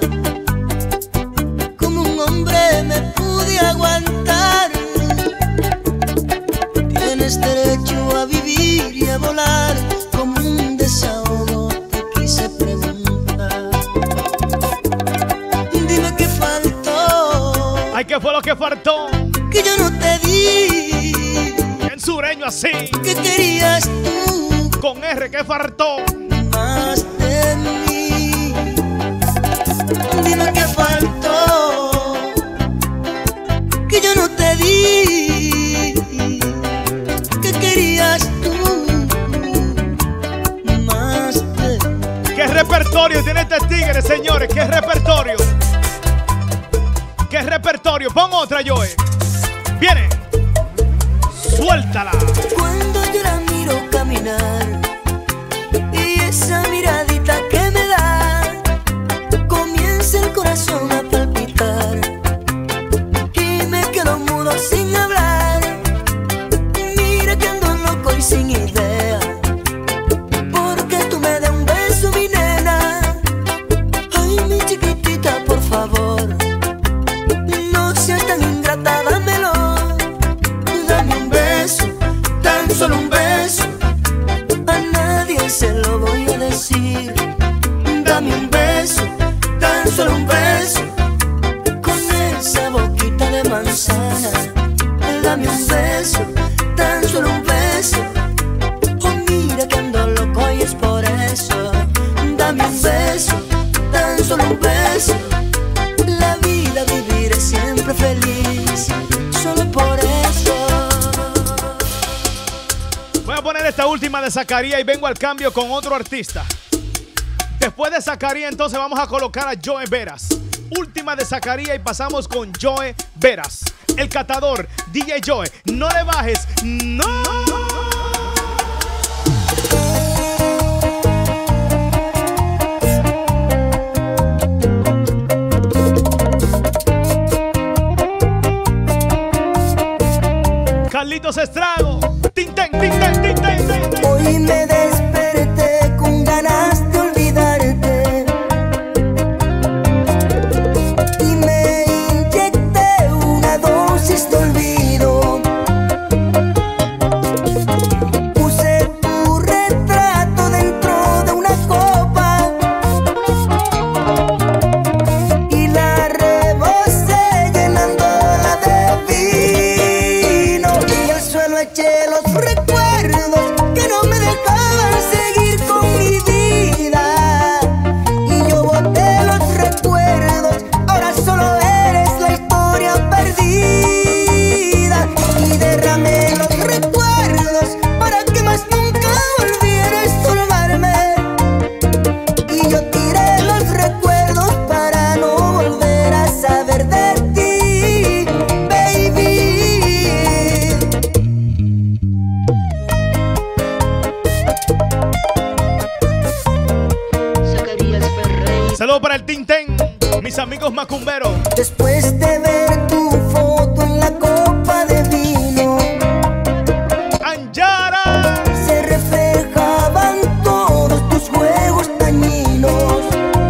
Como un hombre me pude aguantar. Tienes derecho a vivir y a volar. Como un desahogo te quise preguntar. Dime qué faltó. Ay, ¿qué fue lo que faltó? Que yo no te di. En sureño así. ¿Qué querías tú? Con R, ¿qué faltó? Más de mí. Dime qué faltó. Que yo no te di. ¿Qué querías tú? Más de mí. ¿Qué repertorio tiene este tigre, señores? ¿Qué repertorio? ¿Qué repertorio? repertorio. Pon otra, Joe. Viene. Suéltala. Cuando yo la miro caminar y esa miradita que me da, comienza el corazón a palpitar y me quedo mudo sin hablar. Mira que ando loco y sin idea, porque tú me des un beso, mi nena. Ay, mi chiquitita, por favor, no seas tan ingrata, dámelo. Dame un beso, tan solo un beso, a nadie se lo voy a decir. Dame un beso, tan solo un beso, con esa boquita de manzana. Dame un beso, tan solo un beso, oh mira que ando loco y es por eso. Dame un beso, tan solo un beso, la vida viviré siempre feliz, solo por eso. Voy a poner esta última de Zacarías y vengo al cambio con otro artista. Después de Zacarías, entonces vamos a colocar a Joe Veras. Última de Zacarías y pasamos con Joe Veras. El catador, DJ Joe. No le bajes, no. Carlitos Estrago. Tintén, tintén, tintén, tintén. Hoy me desperté con ganas de olvidarte y me inyecté una dosis de olvido. Puse tu retrato dentro de una copa y la rebosé llenándola de vino, y al suelo eché los recuerdos que no me dejaban seguir con mi vida. Y yo boté los recuerdos, ahora solo eres la historia perdida. Y derramé los recuerdos para que más nunca volviera a estorbarme. Y yo tiré los recuerdos para no volver a saber de ti, baby. Saludos para el Tintén, mis amigos macumberos. Después de ver tu foto en la copa de vino, Anjara, se reflejaban todos tus juegos dañinos,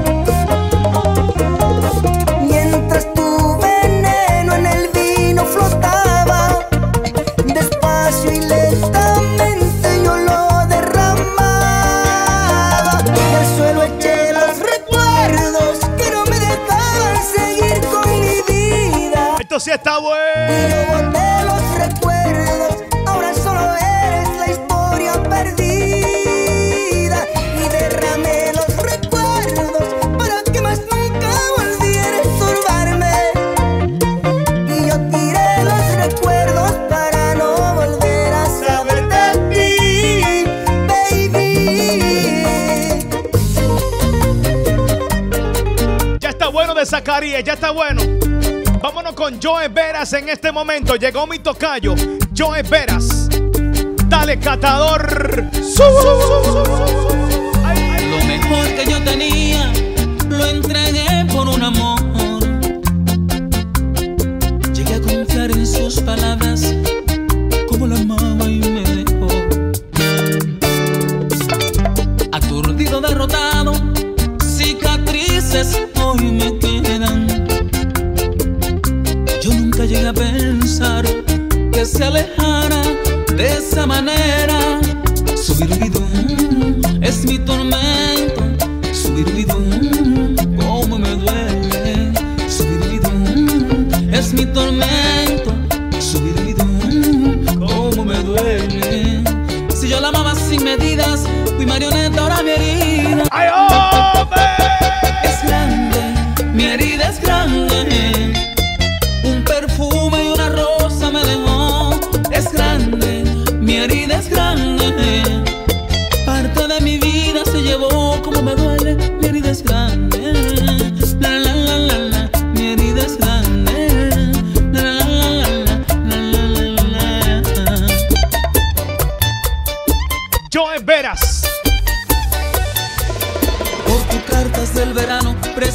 mientras tu veneno en el vino flotaba. Despacio y lentamente yo lo derramaba, y al suelo eché los recuerdos que no me dejaban seguir con mi vida. esto sí está Y bueno. yo boté los recuerdos, ahora solo eres la historia perdida. Y derramé los recuerdos para que más nunca volviera a estorbarme. Y yo tiré los recuerdos para no volver a saber de ti, baby. Ya está bueno de Zacarías, ya está bueno. Vámonos con Joe Veras en este momento. Llegó mi tocayo, Joe Veras. Dale, catador. Lo mejor que yo tenía lo entregué por un amor. Llegué a confiar en sus palabras, como la amaba y me dejó. Aturdido, derrotado, cicatrices hoy me quedan. Yo nunca llegué a pensar que se alejara de esa manera. Subir bidón es mi tormento, subir bidón, cómo me duele. Subir bidón es mi tormento, subir bidón, cómo me duele. Si yo la amaba sin medidas, fui marioneta, ahora mi herida. ¡Ay, hombre! Es grande, mi herida es grande. Un perfume y una rosa me dejó. Es grande, mi herida es grande. Parte de mi vida se llevó, como me duele. Mi herida es grande. La la la la la, mi herida es grande.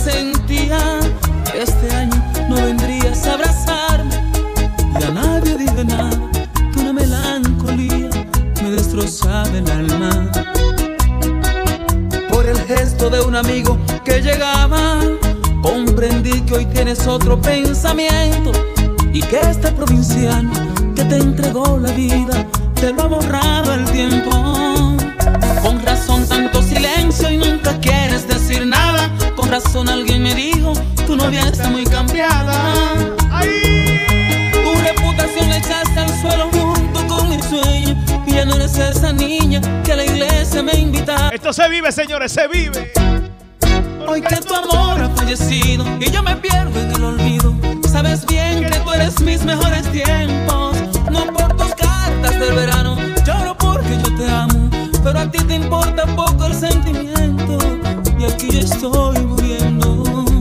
sentía que este año no vendrías a abrazarme y a nadie dije nada, que una melancolía me destrozaba el alma. Por el gesto de un amigo que llegaba, comprendí que hoy tienes otro pensamiento y que este provinciano que te entregó la vida te lo ha borrado el tiempo. Con razón tanto silencio y nunca quieres decir nada. Con razón alguien me dijo, tu novia está muy cambiada. ¡Ay! Tu reputación la echaste al suelo junto con mi sueño y ya no eres esa niña que a la iglesia me invita. Esto se vive, señores, se vive. Hoy que tu amor ha fallecido y yo me pierdo en el olvido, sabes bien que tú eres mis mejores tiempos. No por tus cartas del verano, lloro porque yo te amo, pero a ti te importa poco el sentimiento y aquí yo estoy muriendo.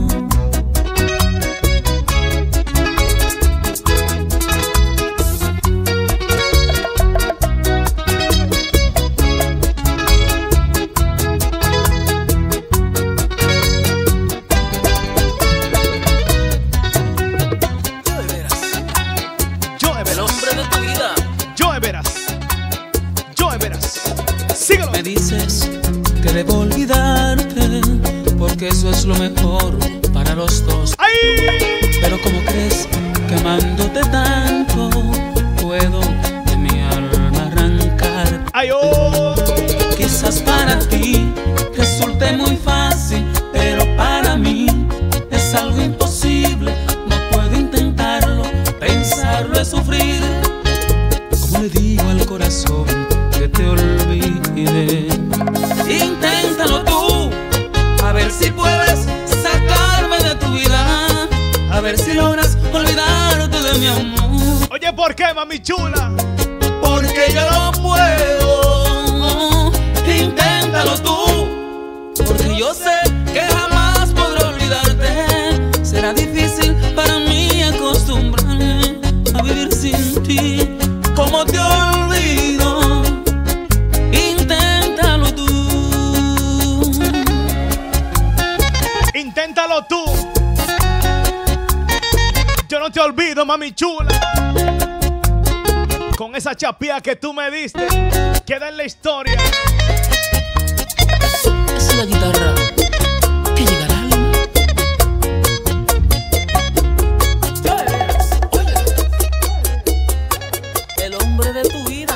Síguelo. Me dices que debo olvidarte porque eso es lo mejor para los dos. ¡Ay! Pero ¿cómo crees que amándote tanto puedo de mi alma arrancar? ¡Ay, oh! Quizás para ti resulte muy fácil, pero para mí es algo imposible. No puedo intentarlo, pensarlo es sufrir. ¿Cómo le digo al corazón que te olvide? Inténtalo tú, a ver si puedes sacarme de tu vida, a ver si logras olvidarte de mi amor. Oye, ¿por qué, mami chula? Porque yo no puedo. Inténtalo tú, porque yo sé que jamás podré olvidarte. Será difícil para mí acostumbrarme a vivir sin ti. ¿Cómo te olvido? Inténtalo tú. Inténtalo tú. Yo no te olvido, mami chula. Con esa chapía que tú me diste, queda en la historia. Es la guitarra que llegará al alma. El hombre de tu vida.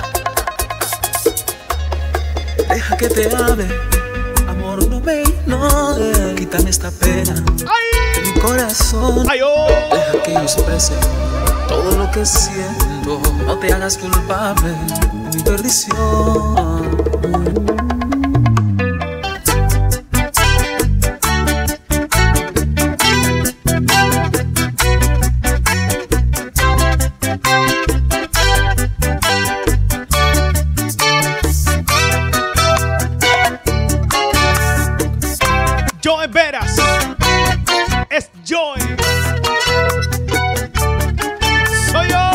Deja que te hable, amor, no me ignores. Quítame esta pena de mi corazón. ¡Ay, oh! Deja que yo exprese todo lo que siento. No te hagas culpable de mi perdición. Joe Veras. Es Joe. Soy yo.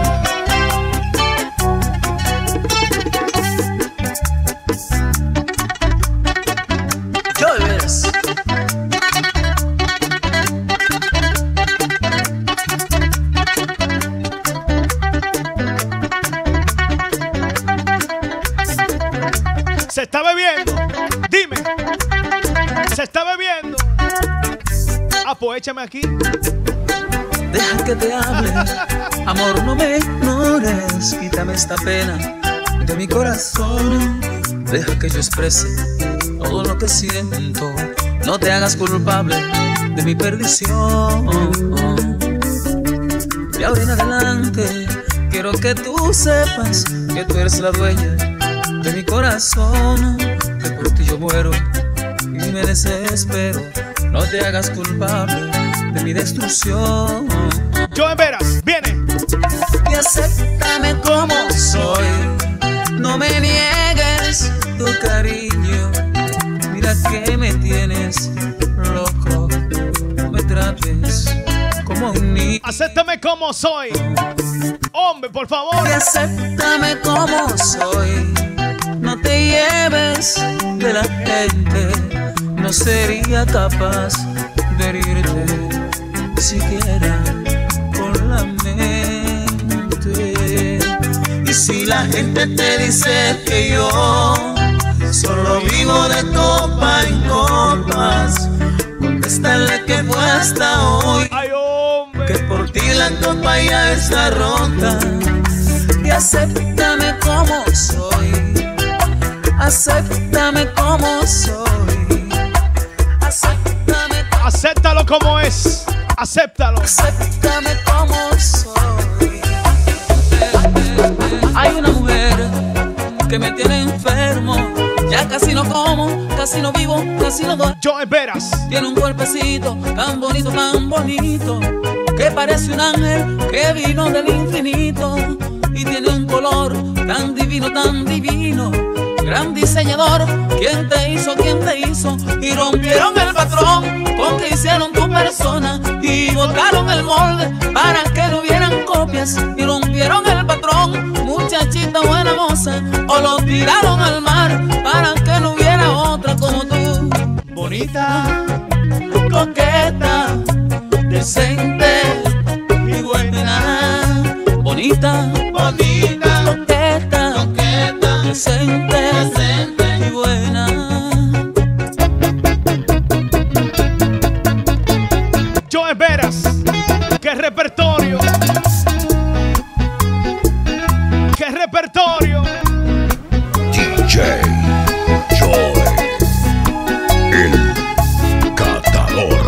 Joe Veras. Se está bebiendo. Dime. Se está bebiendo. Ah, pues échame aquí. Deja que te hable, amor, no me ignores. Quítame esta pena de mi corazón. Deja que yo exprese todo lo que siento. No te hagas culpable de mi perdición. Y ahora en adelante quiero que tú sepas que tú eres la dueña de mi corazón. Que por ti yo muero y me desespero. No te hagas culpable de mi destrucción. Joe Veras, viene. Y acéptame como soy. No me niegues tu cariño. Mira que me tienes loco. No me trates como un niño. Acéptame como soy. Hombre, por favor. Y acéptame como soy. No te lleves de la gente. No sería capaz de herirte siquiera con la mente. Y si la gente te dice que yo solo vivo de copa en copas, contéstale que fue hasta hoy. Ay, hombre. Que por ti la copa ya está rota. Y acéptame como soy. Acéptame como soy. Acéptame. Acéptalo como es. Acéptalo. Acéptame como soy. Hay una mujer que me tiene enfermo. Ya casi no como, casi no vivo, casi no doy. Joe Veras. Tiene un cuerpecito tan bonito, que parece un ángel que vino del infinito. Y tiene un color tan divino, gran diseñador. ¿Quién te hizo? ¿Quién te hizo? Y rompieron el patrón con que hicieron tu persona. Y botaron el molde para que no hubieran copias. Y rompieron el patrón, muchachita buena moza. O lo tiraron al mar para que no hubiera otra como tú. Bonita, coqueta, decente y buena. Bonita, coqueta, decente y buena. Joe Veras. ¡Qué repertorio! ¡Qué repertorio! DJ Joe, el catador.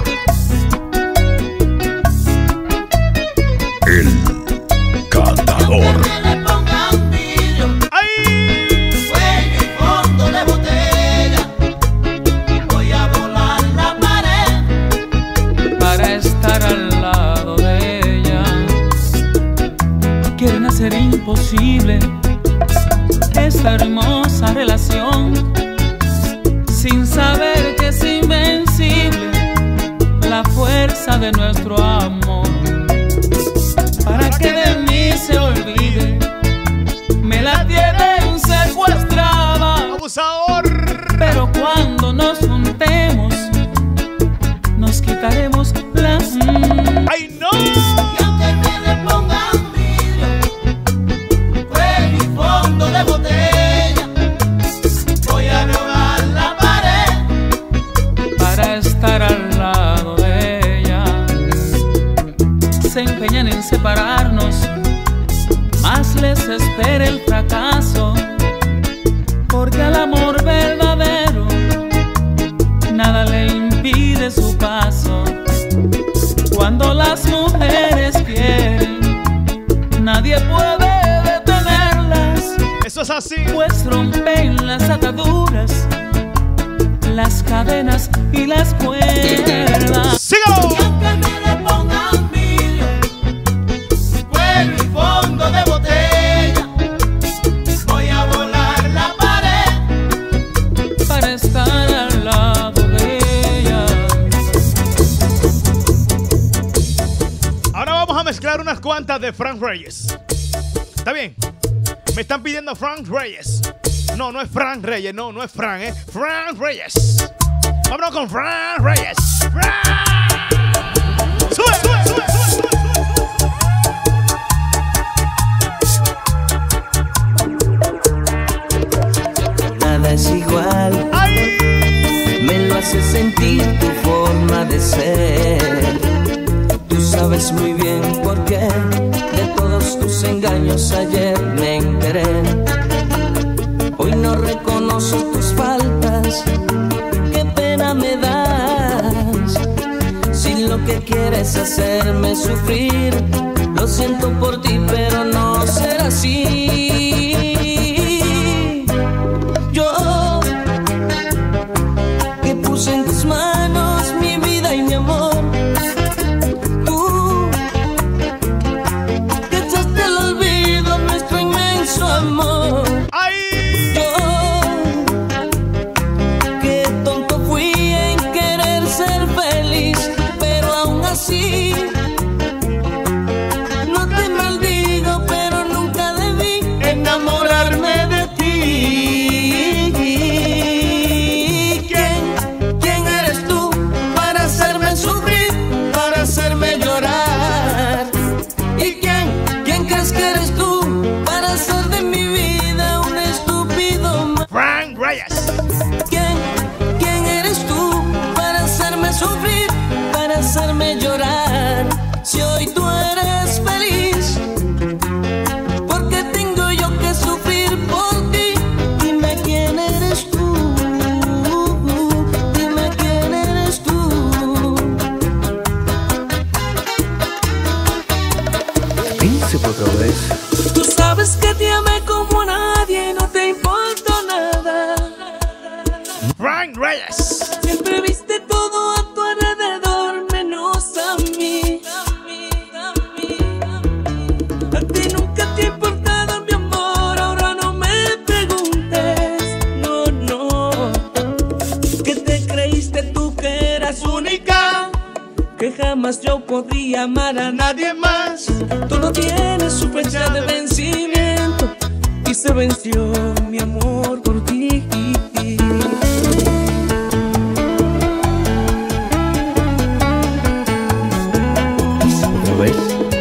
El catador. Ser imposible esta hermosa relación, sin saber que es invencible la fuerza de nuestro amor. Para que de mí se olvide, me la tienen secuestrada. ¡Abusador! Pero cuando nos juntemos, nos quitaremos la... ¡Ay, no! De botella, voy a robar la pared para estar al lado de ella. Se empeñan en separarnos, más les espera el fracaso, porque al amor verdadero nada le impide su paso. Cuando las mujeres quieren, nadie puede. Eso es así. Pues rompen las ataduras, las cadenas y las cuerdas. ¡Sígalo! Y aunque me le pongan vidrio, fuego y fondo de botella, voy a volar la pared para estar al lado de ella. Ahora vamos a mezclar unas cuantas de Frank Reyes. ¿Está bien? Me están pidiendo Frank Reyes. No, no es Frank Reyes. No, no es Frank, Frank Reyes. Vámonos con Frank Reyes. ¡Sube, sube, sube, sube, sube! Nada es igual. ¡Ay! Me lo hace sentir tu forma de ser. Tú sabes muy bien por qué. De todos tus engaños ayer me enteré. Hoy no reconozco tus faltas. Qué pena me das. Si lo que quieres es hacerme sufrir, lo siento por ti, pero no será así. Yo que puse en tus manos mi vida y mi amor, amor. ¡Ay! Yo, qué tonto fui en querer ser feliz, pero aún así no te maldigo. ¿Quién crees que eres tú para hacer de mi vida un estúpido más? Frank Reyes. ¿Quién eres tú para hacerme sufrir, para hacerme llorar? Si hoy tú eres feliz, ¿por qué tengo yo que sufrir por ti? Dime quién eres tú, dime quién eres tú. Príncipe otra vez. Tú sabes que te amé como nadie, no te importa nada. Frank Reyes. Siempre viste todo a tu alrededor, menos a mí. A ti nunca te ha importado mi amor, ahora no me preguntes. No, no. Que te creíste tú que eras única, que jamás yo podría amar a nadie más. Tú no tienes su fecha de vencimiento y se venció mi amor por ti. Otra vez.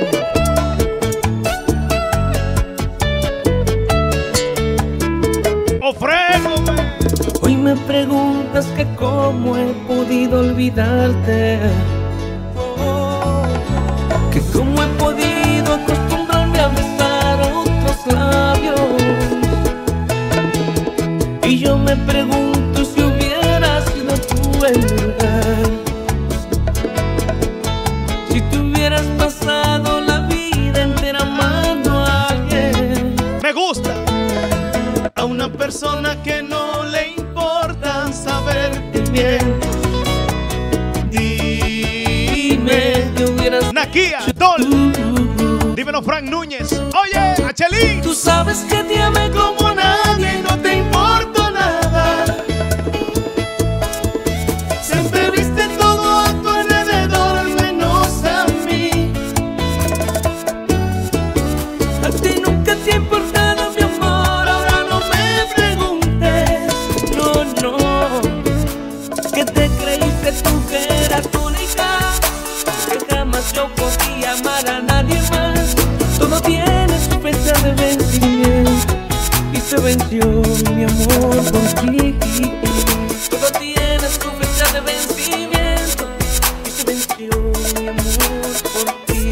Ofréndome. Hoy me preguntas que cómo he podido olvidarte, que cómo he podido acostumbrarme a besar otros labios. Y yo me pregunto si hubieras sido tú en mi lugar, si te hubieras pasado la vida entera amando a alguien. Me gusta. A una persona que no le importa saberte bien. Dime que hubieras Nakia, Dol. Dímelo, Frank Núñez. Oye, Achelín. Tú sabes que te amé como nadie y no te importa nada. Siempre viste todo a tu alrededor, menos a mí. A ti nunca te ha importado mi amor, ahora no me preguntes. No, no. Que te creíste tú que eras única, que jamás yo podía amar a nadie más. Todo tiene su fecha de vencimiento y se venció mi amor por ti. Todo tiene su fecha de vencimiento y se venció mi amor por ti.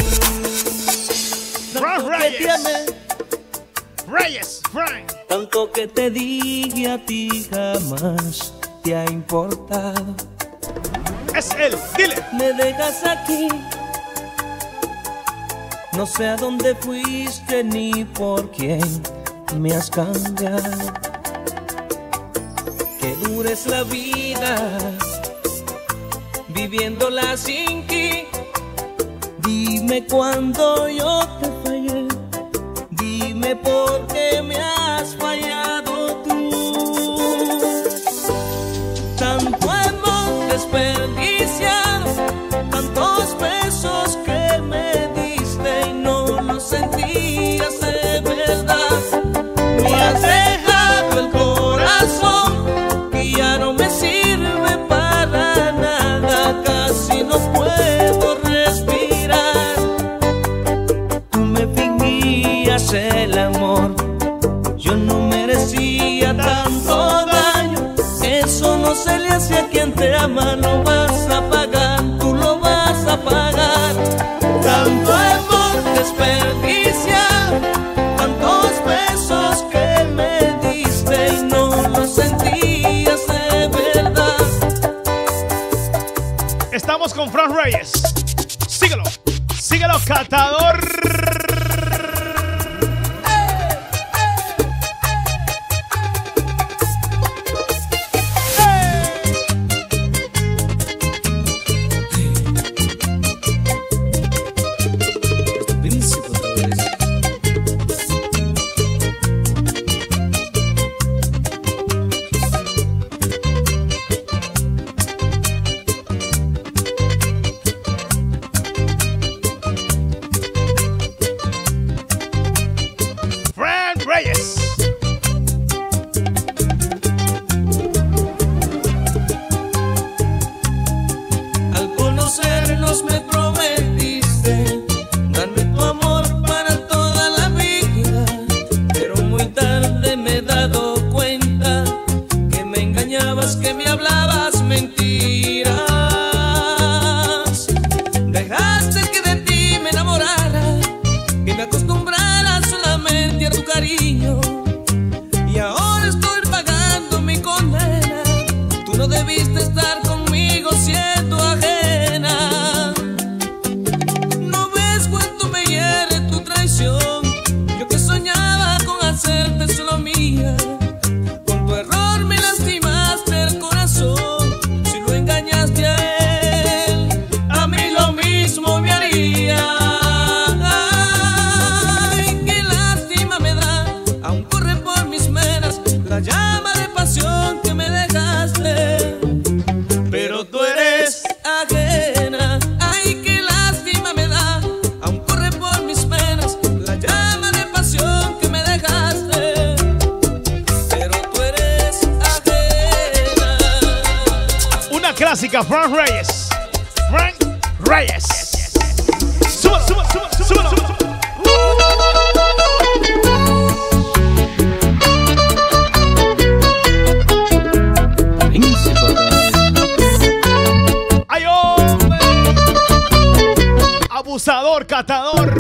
Frank Tanto que te amé, Reyes, Frank. tanto que te dije a ti, jamás te ha importado. Es él, dile. Me dejas aquí, no sé a dónde fuiste ni por quién me has cambiado. Que dures la vida viviéndola sin ti. Dime cuándo yo te fallé, dime por qué me has fallado tú. Tanto amor desperdiciado, tantos besos que me diste y no los sentías de verdad. Me has dejado el corazón y ya no me sirve para nada, casi no puedo respirar. Tú me fingías el amor, yo no merecía tanto daño. Eso no se le hace a quien te ama, lo vas a pagar, tú lo vas a pagar. Tanto amor desperdiciado, tantos besos que me diste y no los sentías de verdad. Estamos con Frank Reyes. Síguelo. Síguelo, catador. clásica, Frank Reyes. Frank Reyes. Súbalo, súbalo, súbalo, súbalo. ¡Ay, hombre! Abusador, catador.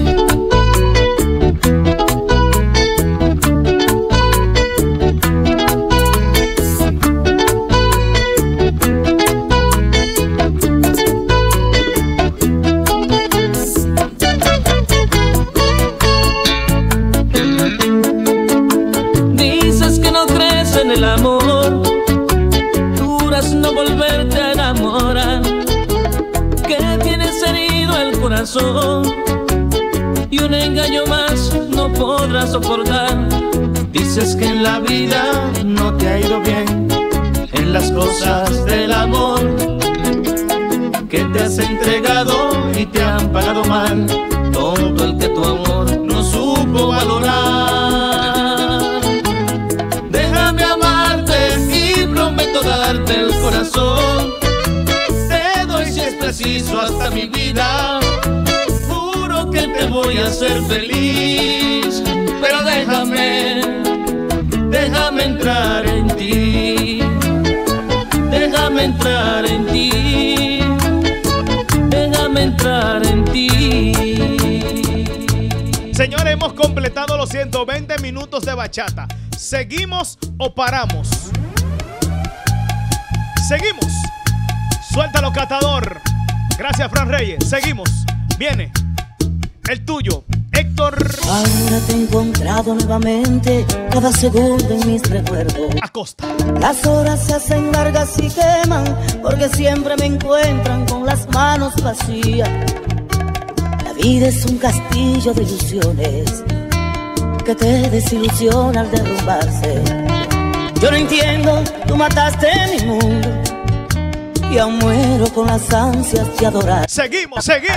El amor, juras no volverte a enamorar, que tienes herido el corazón y un engaño más no podrás soportar. Dices que en la vida no te ha ido bien en las cosas del amor, que te has entregado y te han pagado mal, tonto el que tu amor no supo valorar. Darte el corazón, te doy si es preciso hasta mi vida, juro que te voy a hacer feliz, pero déjame entrar en ti, déjame entrar en ti, déjame entrar en ti. Señores, hemos completado los 120 minutos de bachata. ¿Seguimos o paramos? Seguimos. Suéltalo, catador. Gracias, Fran Reyes. Seguimos. Viene el tuyo, Héctor. Ahora te he encontrado nuevamente, cada segundo en mis recuerdos. Acosta. Las horas se hacen largas y queman, porque siempre me encuentran con las manos vacías. La vida es un castillo de ilusiones que te desilusiona al derrumbarse. Yo no entiendo, tú mataste mi mundo y aún muero con las ansias de adorar. Seguimos, seguimos.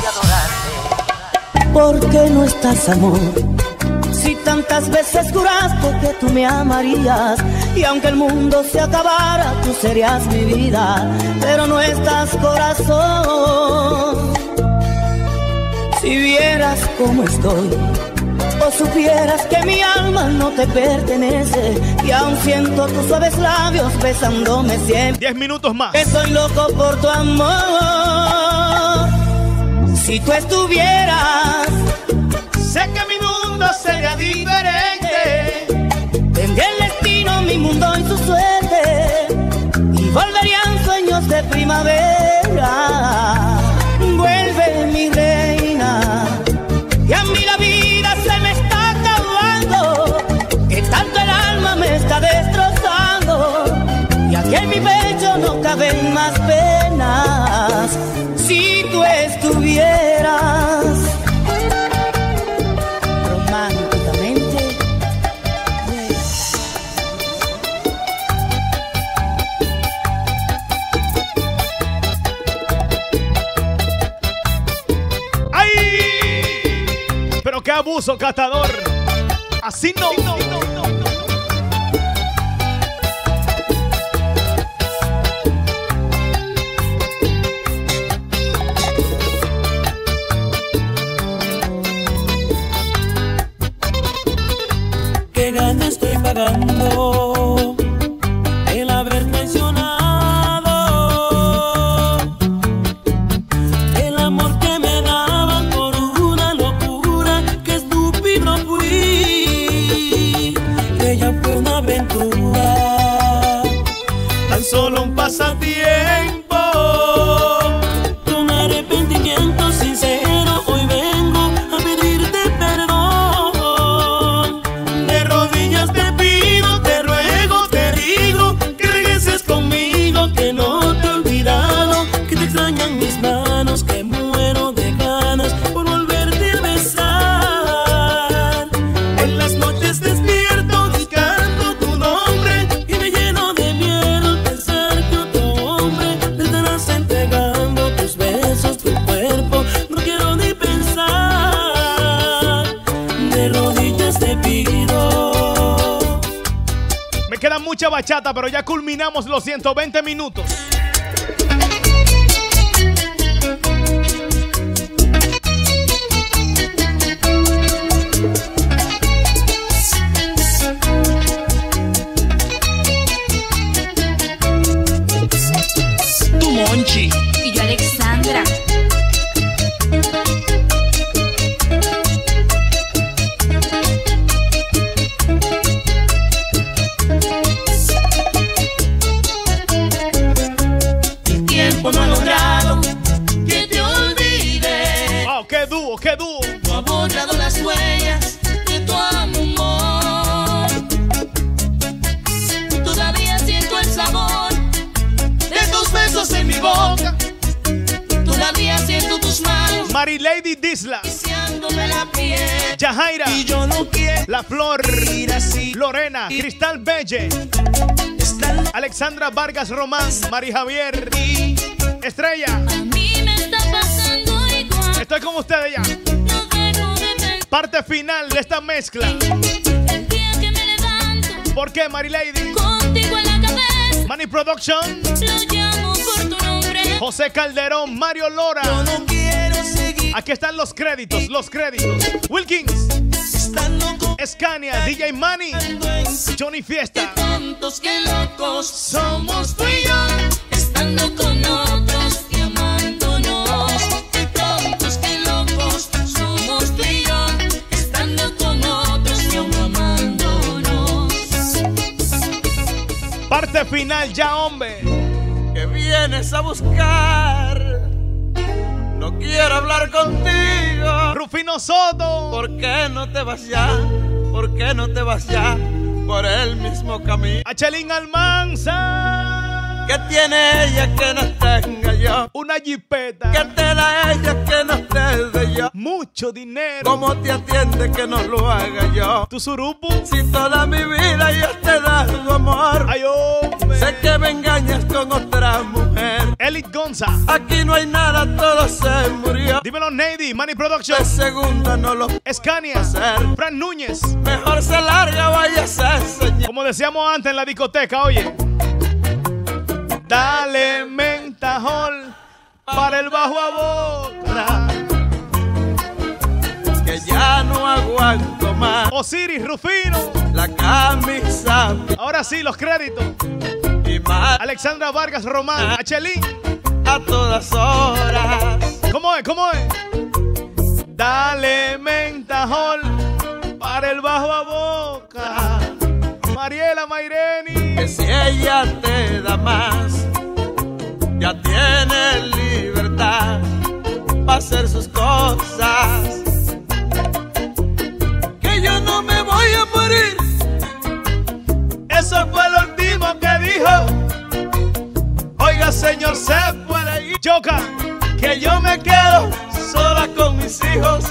¿Por qué no estás, amor? Si tantas veces juraste que tú me amarías, y aunque el mundo se acabara, tú serías mi vida, pero no estás, corazón. Si vieras cómo estoy, o supieras que mi alma no te pertenece, y aún siento tus suaves labios besándome siempre. 10 minutos más. Que soy loco por tu amor. Si tú estuvieras, sé que mi mundo sería diferente. Tendría el destino, mi mundo y su suerte, y volverían sueños de primavera. Vuelve, mi reina, y a mí la vida se me está acabando, que tanto el alma me está destrozando, y aquí en mi pecho no caben más penas. Si tú estuvieras románticamente, ¡ay! Pero qué abuso, catador. Así no. Qué gana estoy pagando el haber traicionado el amor que me daban por una locura. Qué estúpido fui. Ella fue una aventura, tan solo un pasatiempo. Un arrepentimiento sincero, hoy vengo a pedirte perdón. De rodillas te pido, te ruego, te digo que regreses conmigo, que no te he olvidado, que te extrañan mis manos, que muero de ganas por volverte a besar. En las noches despierto buscando tu nombre y me lleno de miedo al pensar que otro hombre te estarás entregando tus besos, tu cuerpo. No quiero ni pensar. De rodillas te pido. Me queda mucha bachata, pero ya culminamos los 120 minutos. borrado las huellas de tu amor. Todavía siento el sabor de tus besos en mi boca. Todavía siento tus manos. Marilady Disla, La piel. Yajaira, Y yo no quiero La Flor, ir así. Lorena, Cristal Belle, Alexandra Vargas Román, Mari Javier, Estrella. A mí me está pasando igual. Estoy con ustedes ya. No dejo de pensar. Parte final de esta mezcla. El día que me levanto ¿Por qué, Marilady? contigo en la cabeza, Money Production, lo llamo por tu nombre. José Calderón, Mario Lora. Yo no quiero seguir Aquí están los créditos, Wilkins, estando con Scania, DJ Manny, Johnny Fiesta. Tontos que locos somos tú y yo, estando con otros y amándonos. Qué tontos que locos somos tú y yo, estando con otros y aún amándonos. Parte final ya, hombre. Que vienes a buscar. No quiero hablar contigo. Rufino Soto. ¿Por qué no te vas ya? ¿Por qué no te vas ya? Por el mismo camino. Achelín Almanza. ¿Qué tiene ella que no tenga yo? Una jipeta. ¿Qué te da ella que no te dé yo? Mucho dinero. ¿Cómo te atiende que no lo haga yo? ¿Tu surupu? Si toda mi vida yo te he dado amor. Ay, hombre. Sé que me engañas con otra mujer. Elite Gonza. Aquí no hay nada, todo se murió. Dímelo, Nady, Money Production. De segunda no lo Scania. hacer. Fran Núñez. Mejor se larga, vaya a ser señor. Como decíamos antes en la discoteca, oye. Dale mentajol para el bajo a boca. Que ya no aguanto más. Osiris Rufino. La camisa Ahora sí, los créditos. y más Alexandra Vargas Román. Achelín. a todas horas. ¿Cómo es? ¿Cómo es? Dale mentajol para el bajo a boca. Mariela Maireni. Que si ella te da más, ya tiene libertad para hacer sus cosas. Que yo no me voy a morir. Eso fue lo último que dijo. Oiga, señor, se puede ir. Choca. Que yo me quedo sola con mis hijos.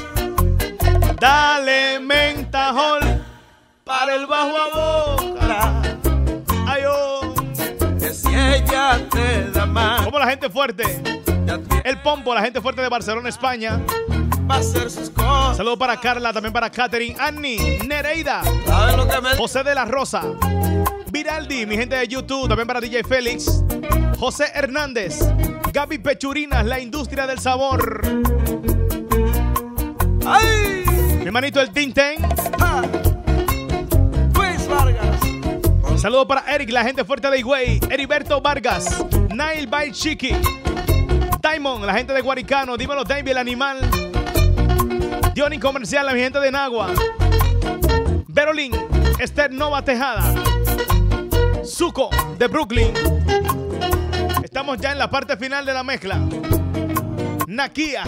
Dale mentajol para el bajo a boca. Ay, oh. Que si ella te da más, Como la gente fuerte. ya tiene El Pompo, la gente fuerte de Barcelona, España. para hacer sus cosas. Saludos para Carla, también para Catherine, Annie, Nereida, ¿Sabes lo que me José de la Rosa, Viraldi, mi gente de YouTube, también para DJ Félix, José Hernández, Gaby Pechurinas, la industria del sabor. ¡Ay! Mi hermanito el Tinten. ¡Ja! Luis Vargas. Saludos para Eric, la gente fuerte de Higüey, Heriberto Vargas, Nail by Chiqui, Diamond, la gente de Guaricano, dímelo David el animal, Diony Comercial, la mi gente de Nagua, Berolín, Esther Nova Tejada, Zuko de Brooklyn. Estamos ya en la parte final de la mezcla. Nakia.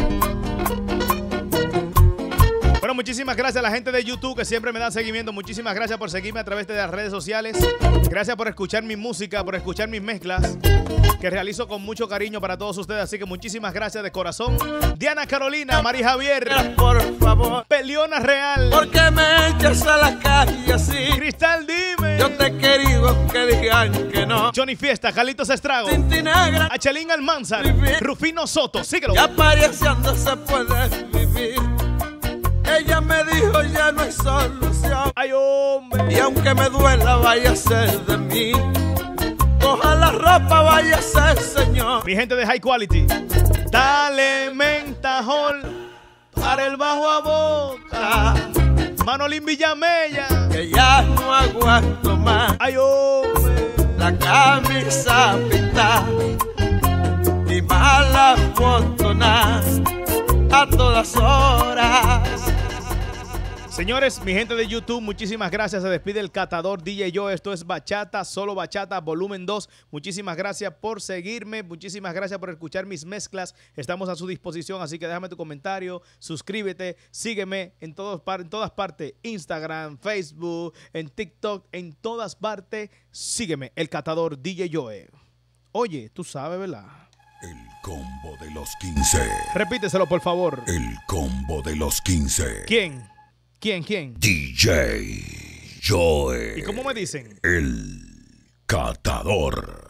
Bueno, muchísimas gracias a la gente de YouTube que siempre me da seguimiento. Muchísimas gracias por seguirme a través de las redes sociales. Gracias por escuchar mi música, por escuchar mis mezclas que realizo con mucho cariño para todos ustedes. Así que muchísimas gracias de corazón. Diana Carolina, Mari Javier, Por favor, Peliona Real, ¿por qué me echas a la calle así? Cristal Dime, Yo te he querido aunque digan que no. Johnny Fiesta, Carlitos Estrago, Sin ti negra, Achelín Almanzar, Rufino Soto. Síguelo. ya pareciendo se puede vivir. Ella me dijo ya no hay solución. Ay, hombre. Y aunque me duela vaya a ser de mí. Coja la ropa, vaya a ser señor. Mi gente de High Quality. Dale mentajol para el bajo a boca. Manolín Villamella. Que ya no aguanto más. Ay, hombre. La camisa pintada y mala foto nada a todas horas. Señores, mi gente de YouTube, muchísimas gracias. Se despide el catador DJ Joe. Esto es Bachata, solo Bachata, volumen 2. Muchísimas gracias por seguirme. Muchísimas gracias por escuchar mis mezclas. Estamos a su disposición, así que déjame tu comentario, suscríbete, sígueme en todas partes. Instagram, Facebook, en TikTok, en todas partes. Sígueme, el catador DJ Joe. Oye, tú sabes, ¿verdad? El combo de los 15. Repíteselo, por favor. El combo de los 15. ¿Quién? ¿Quién? DJ Joe. ¿Y cómo me dicen? El catador.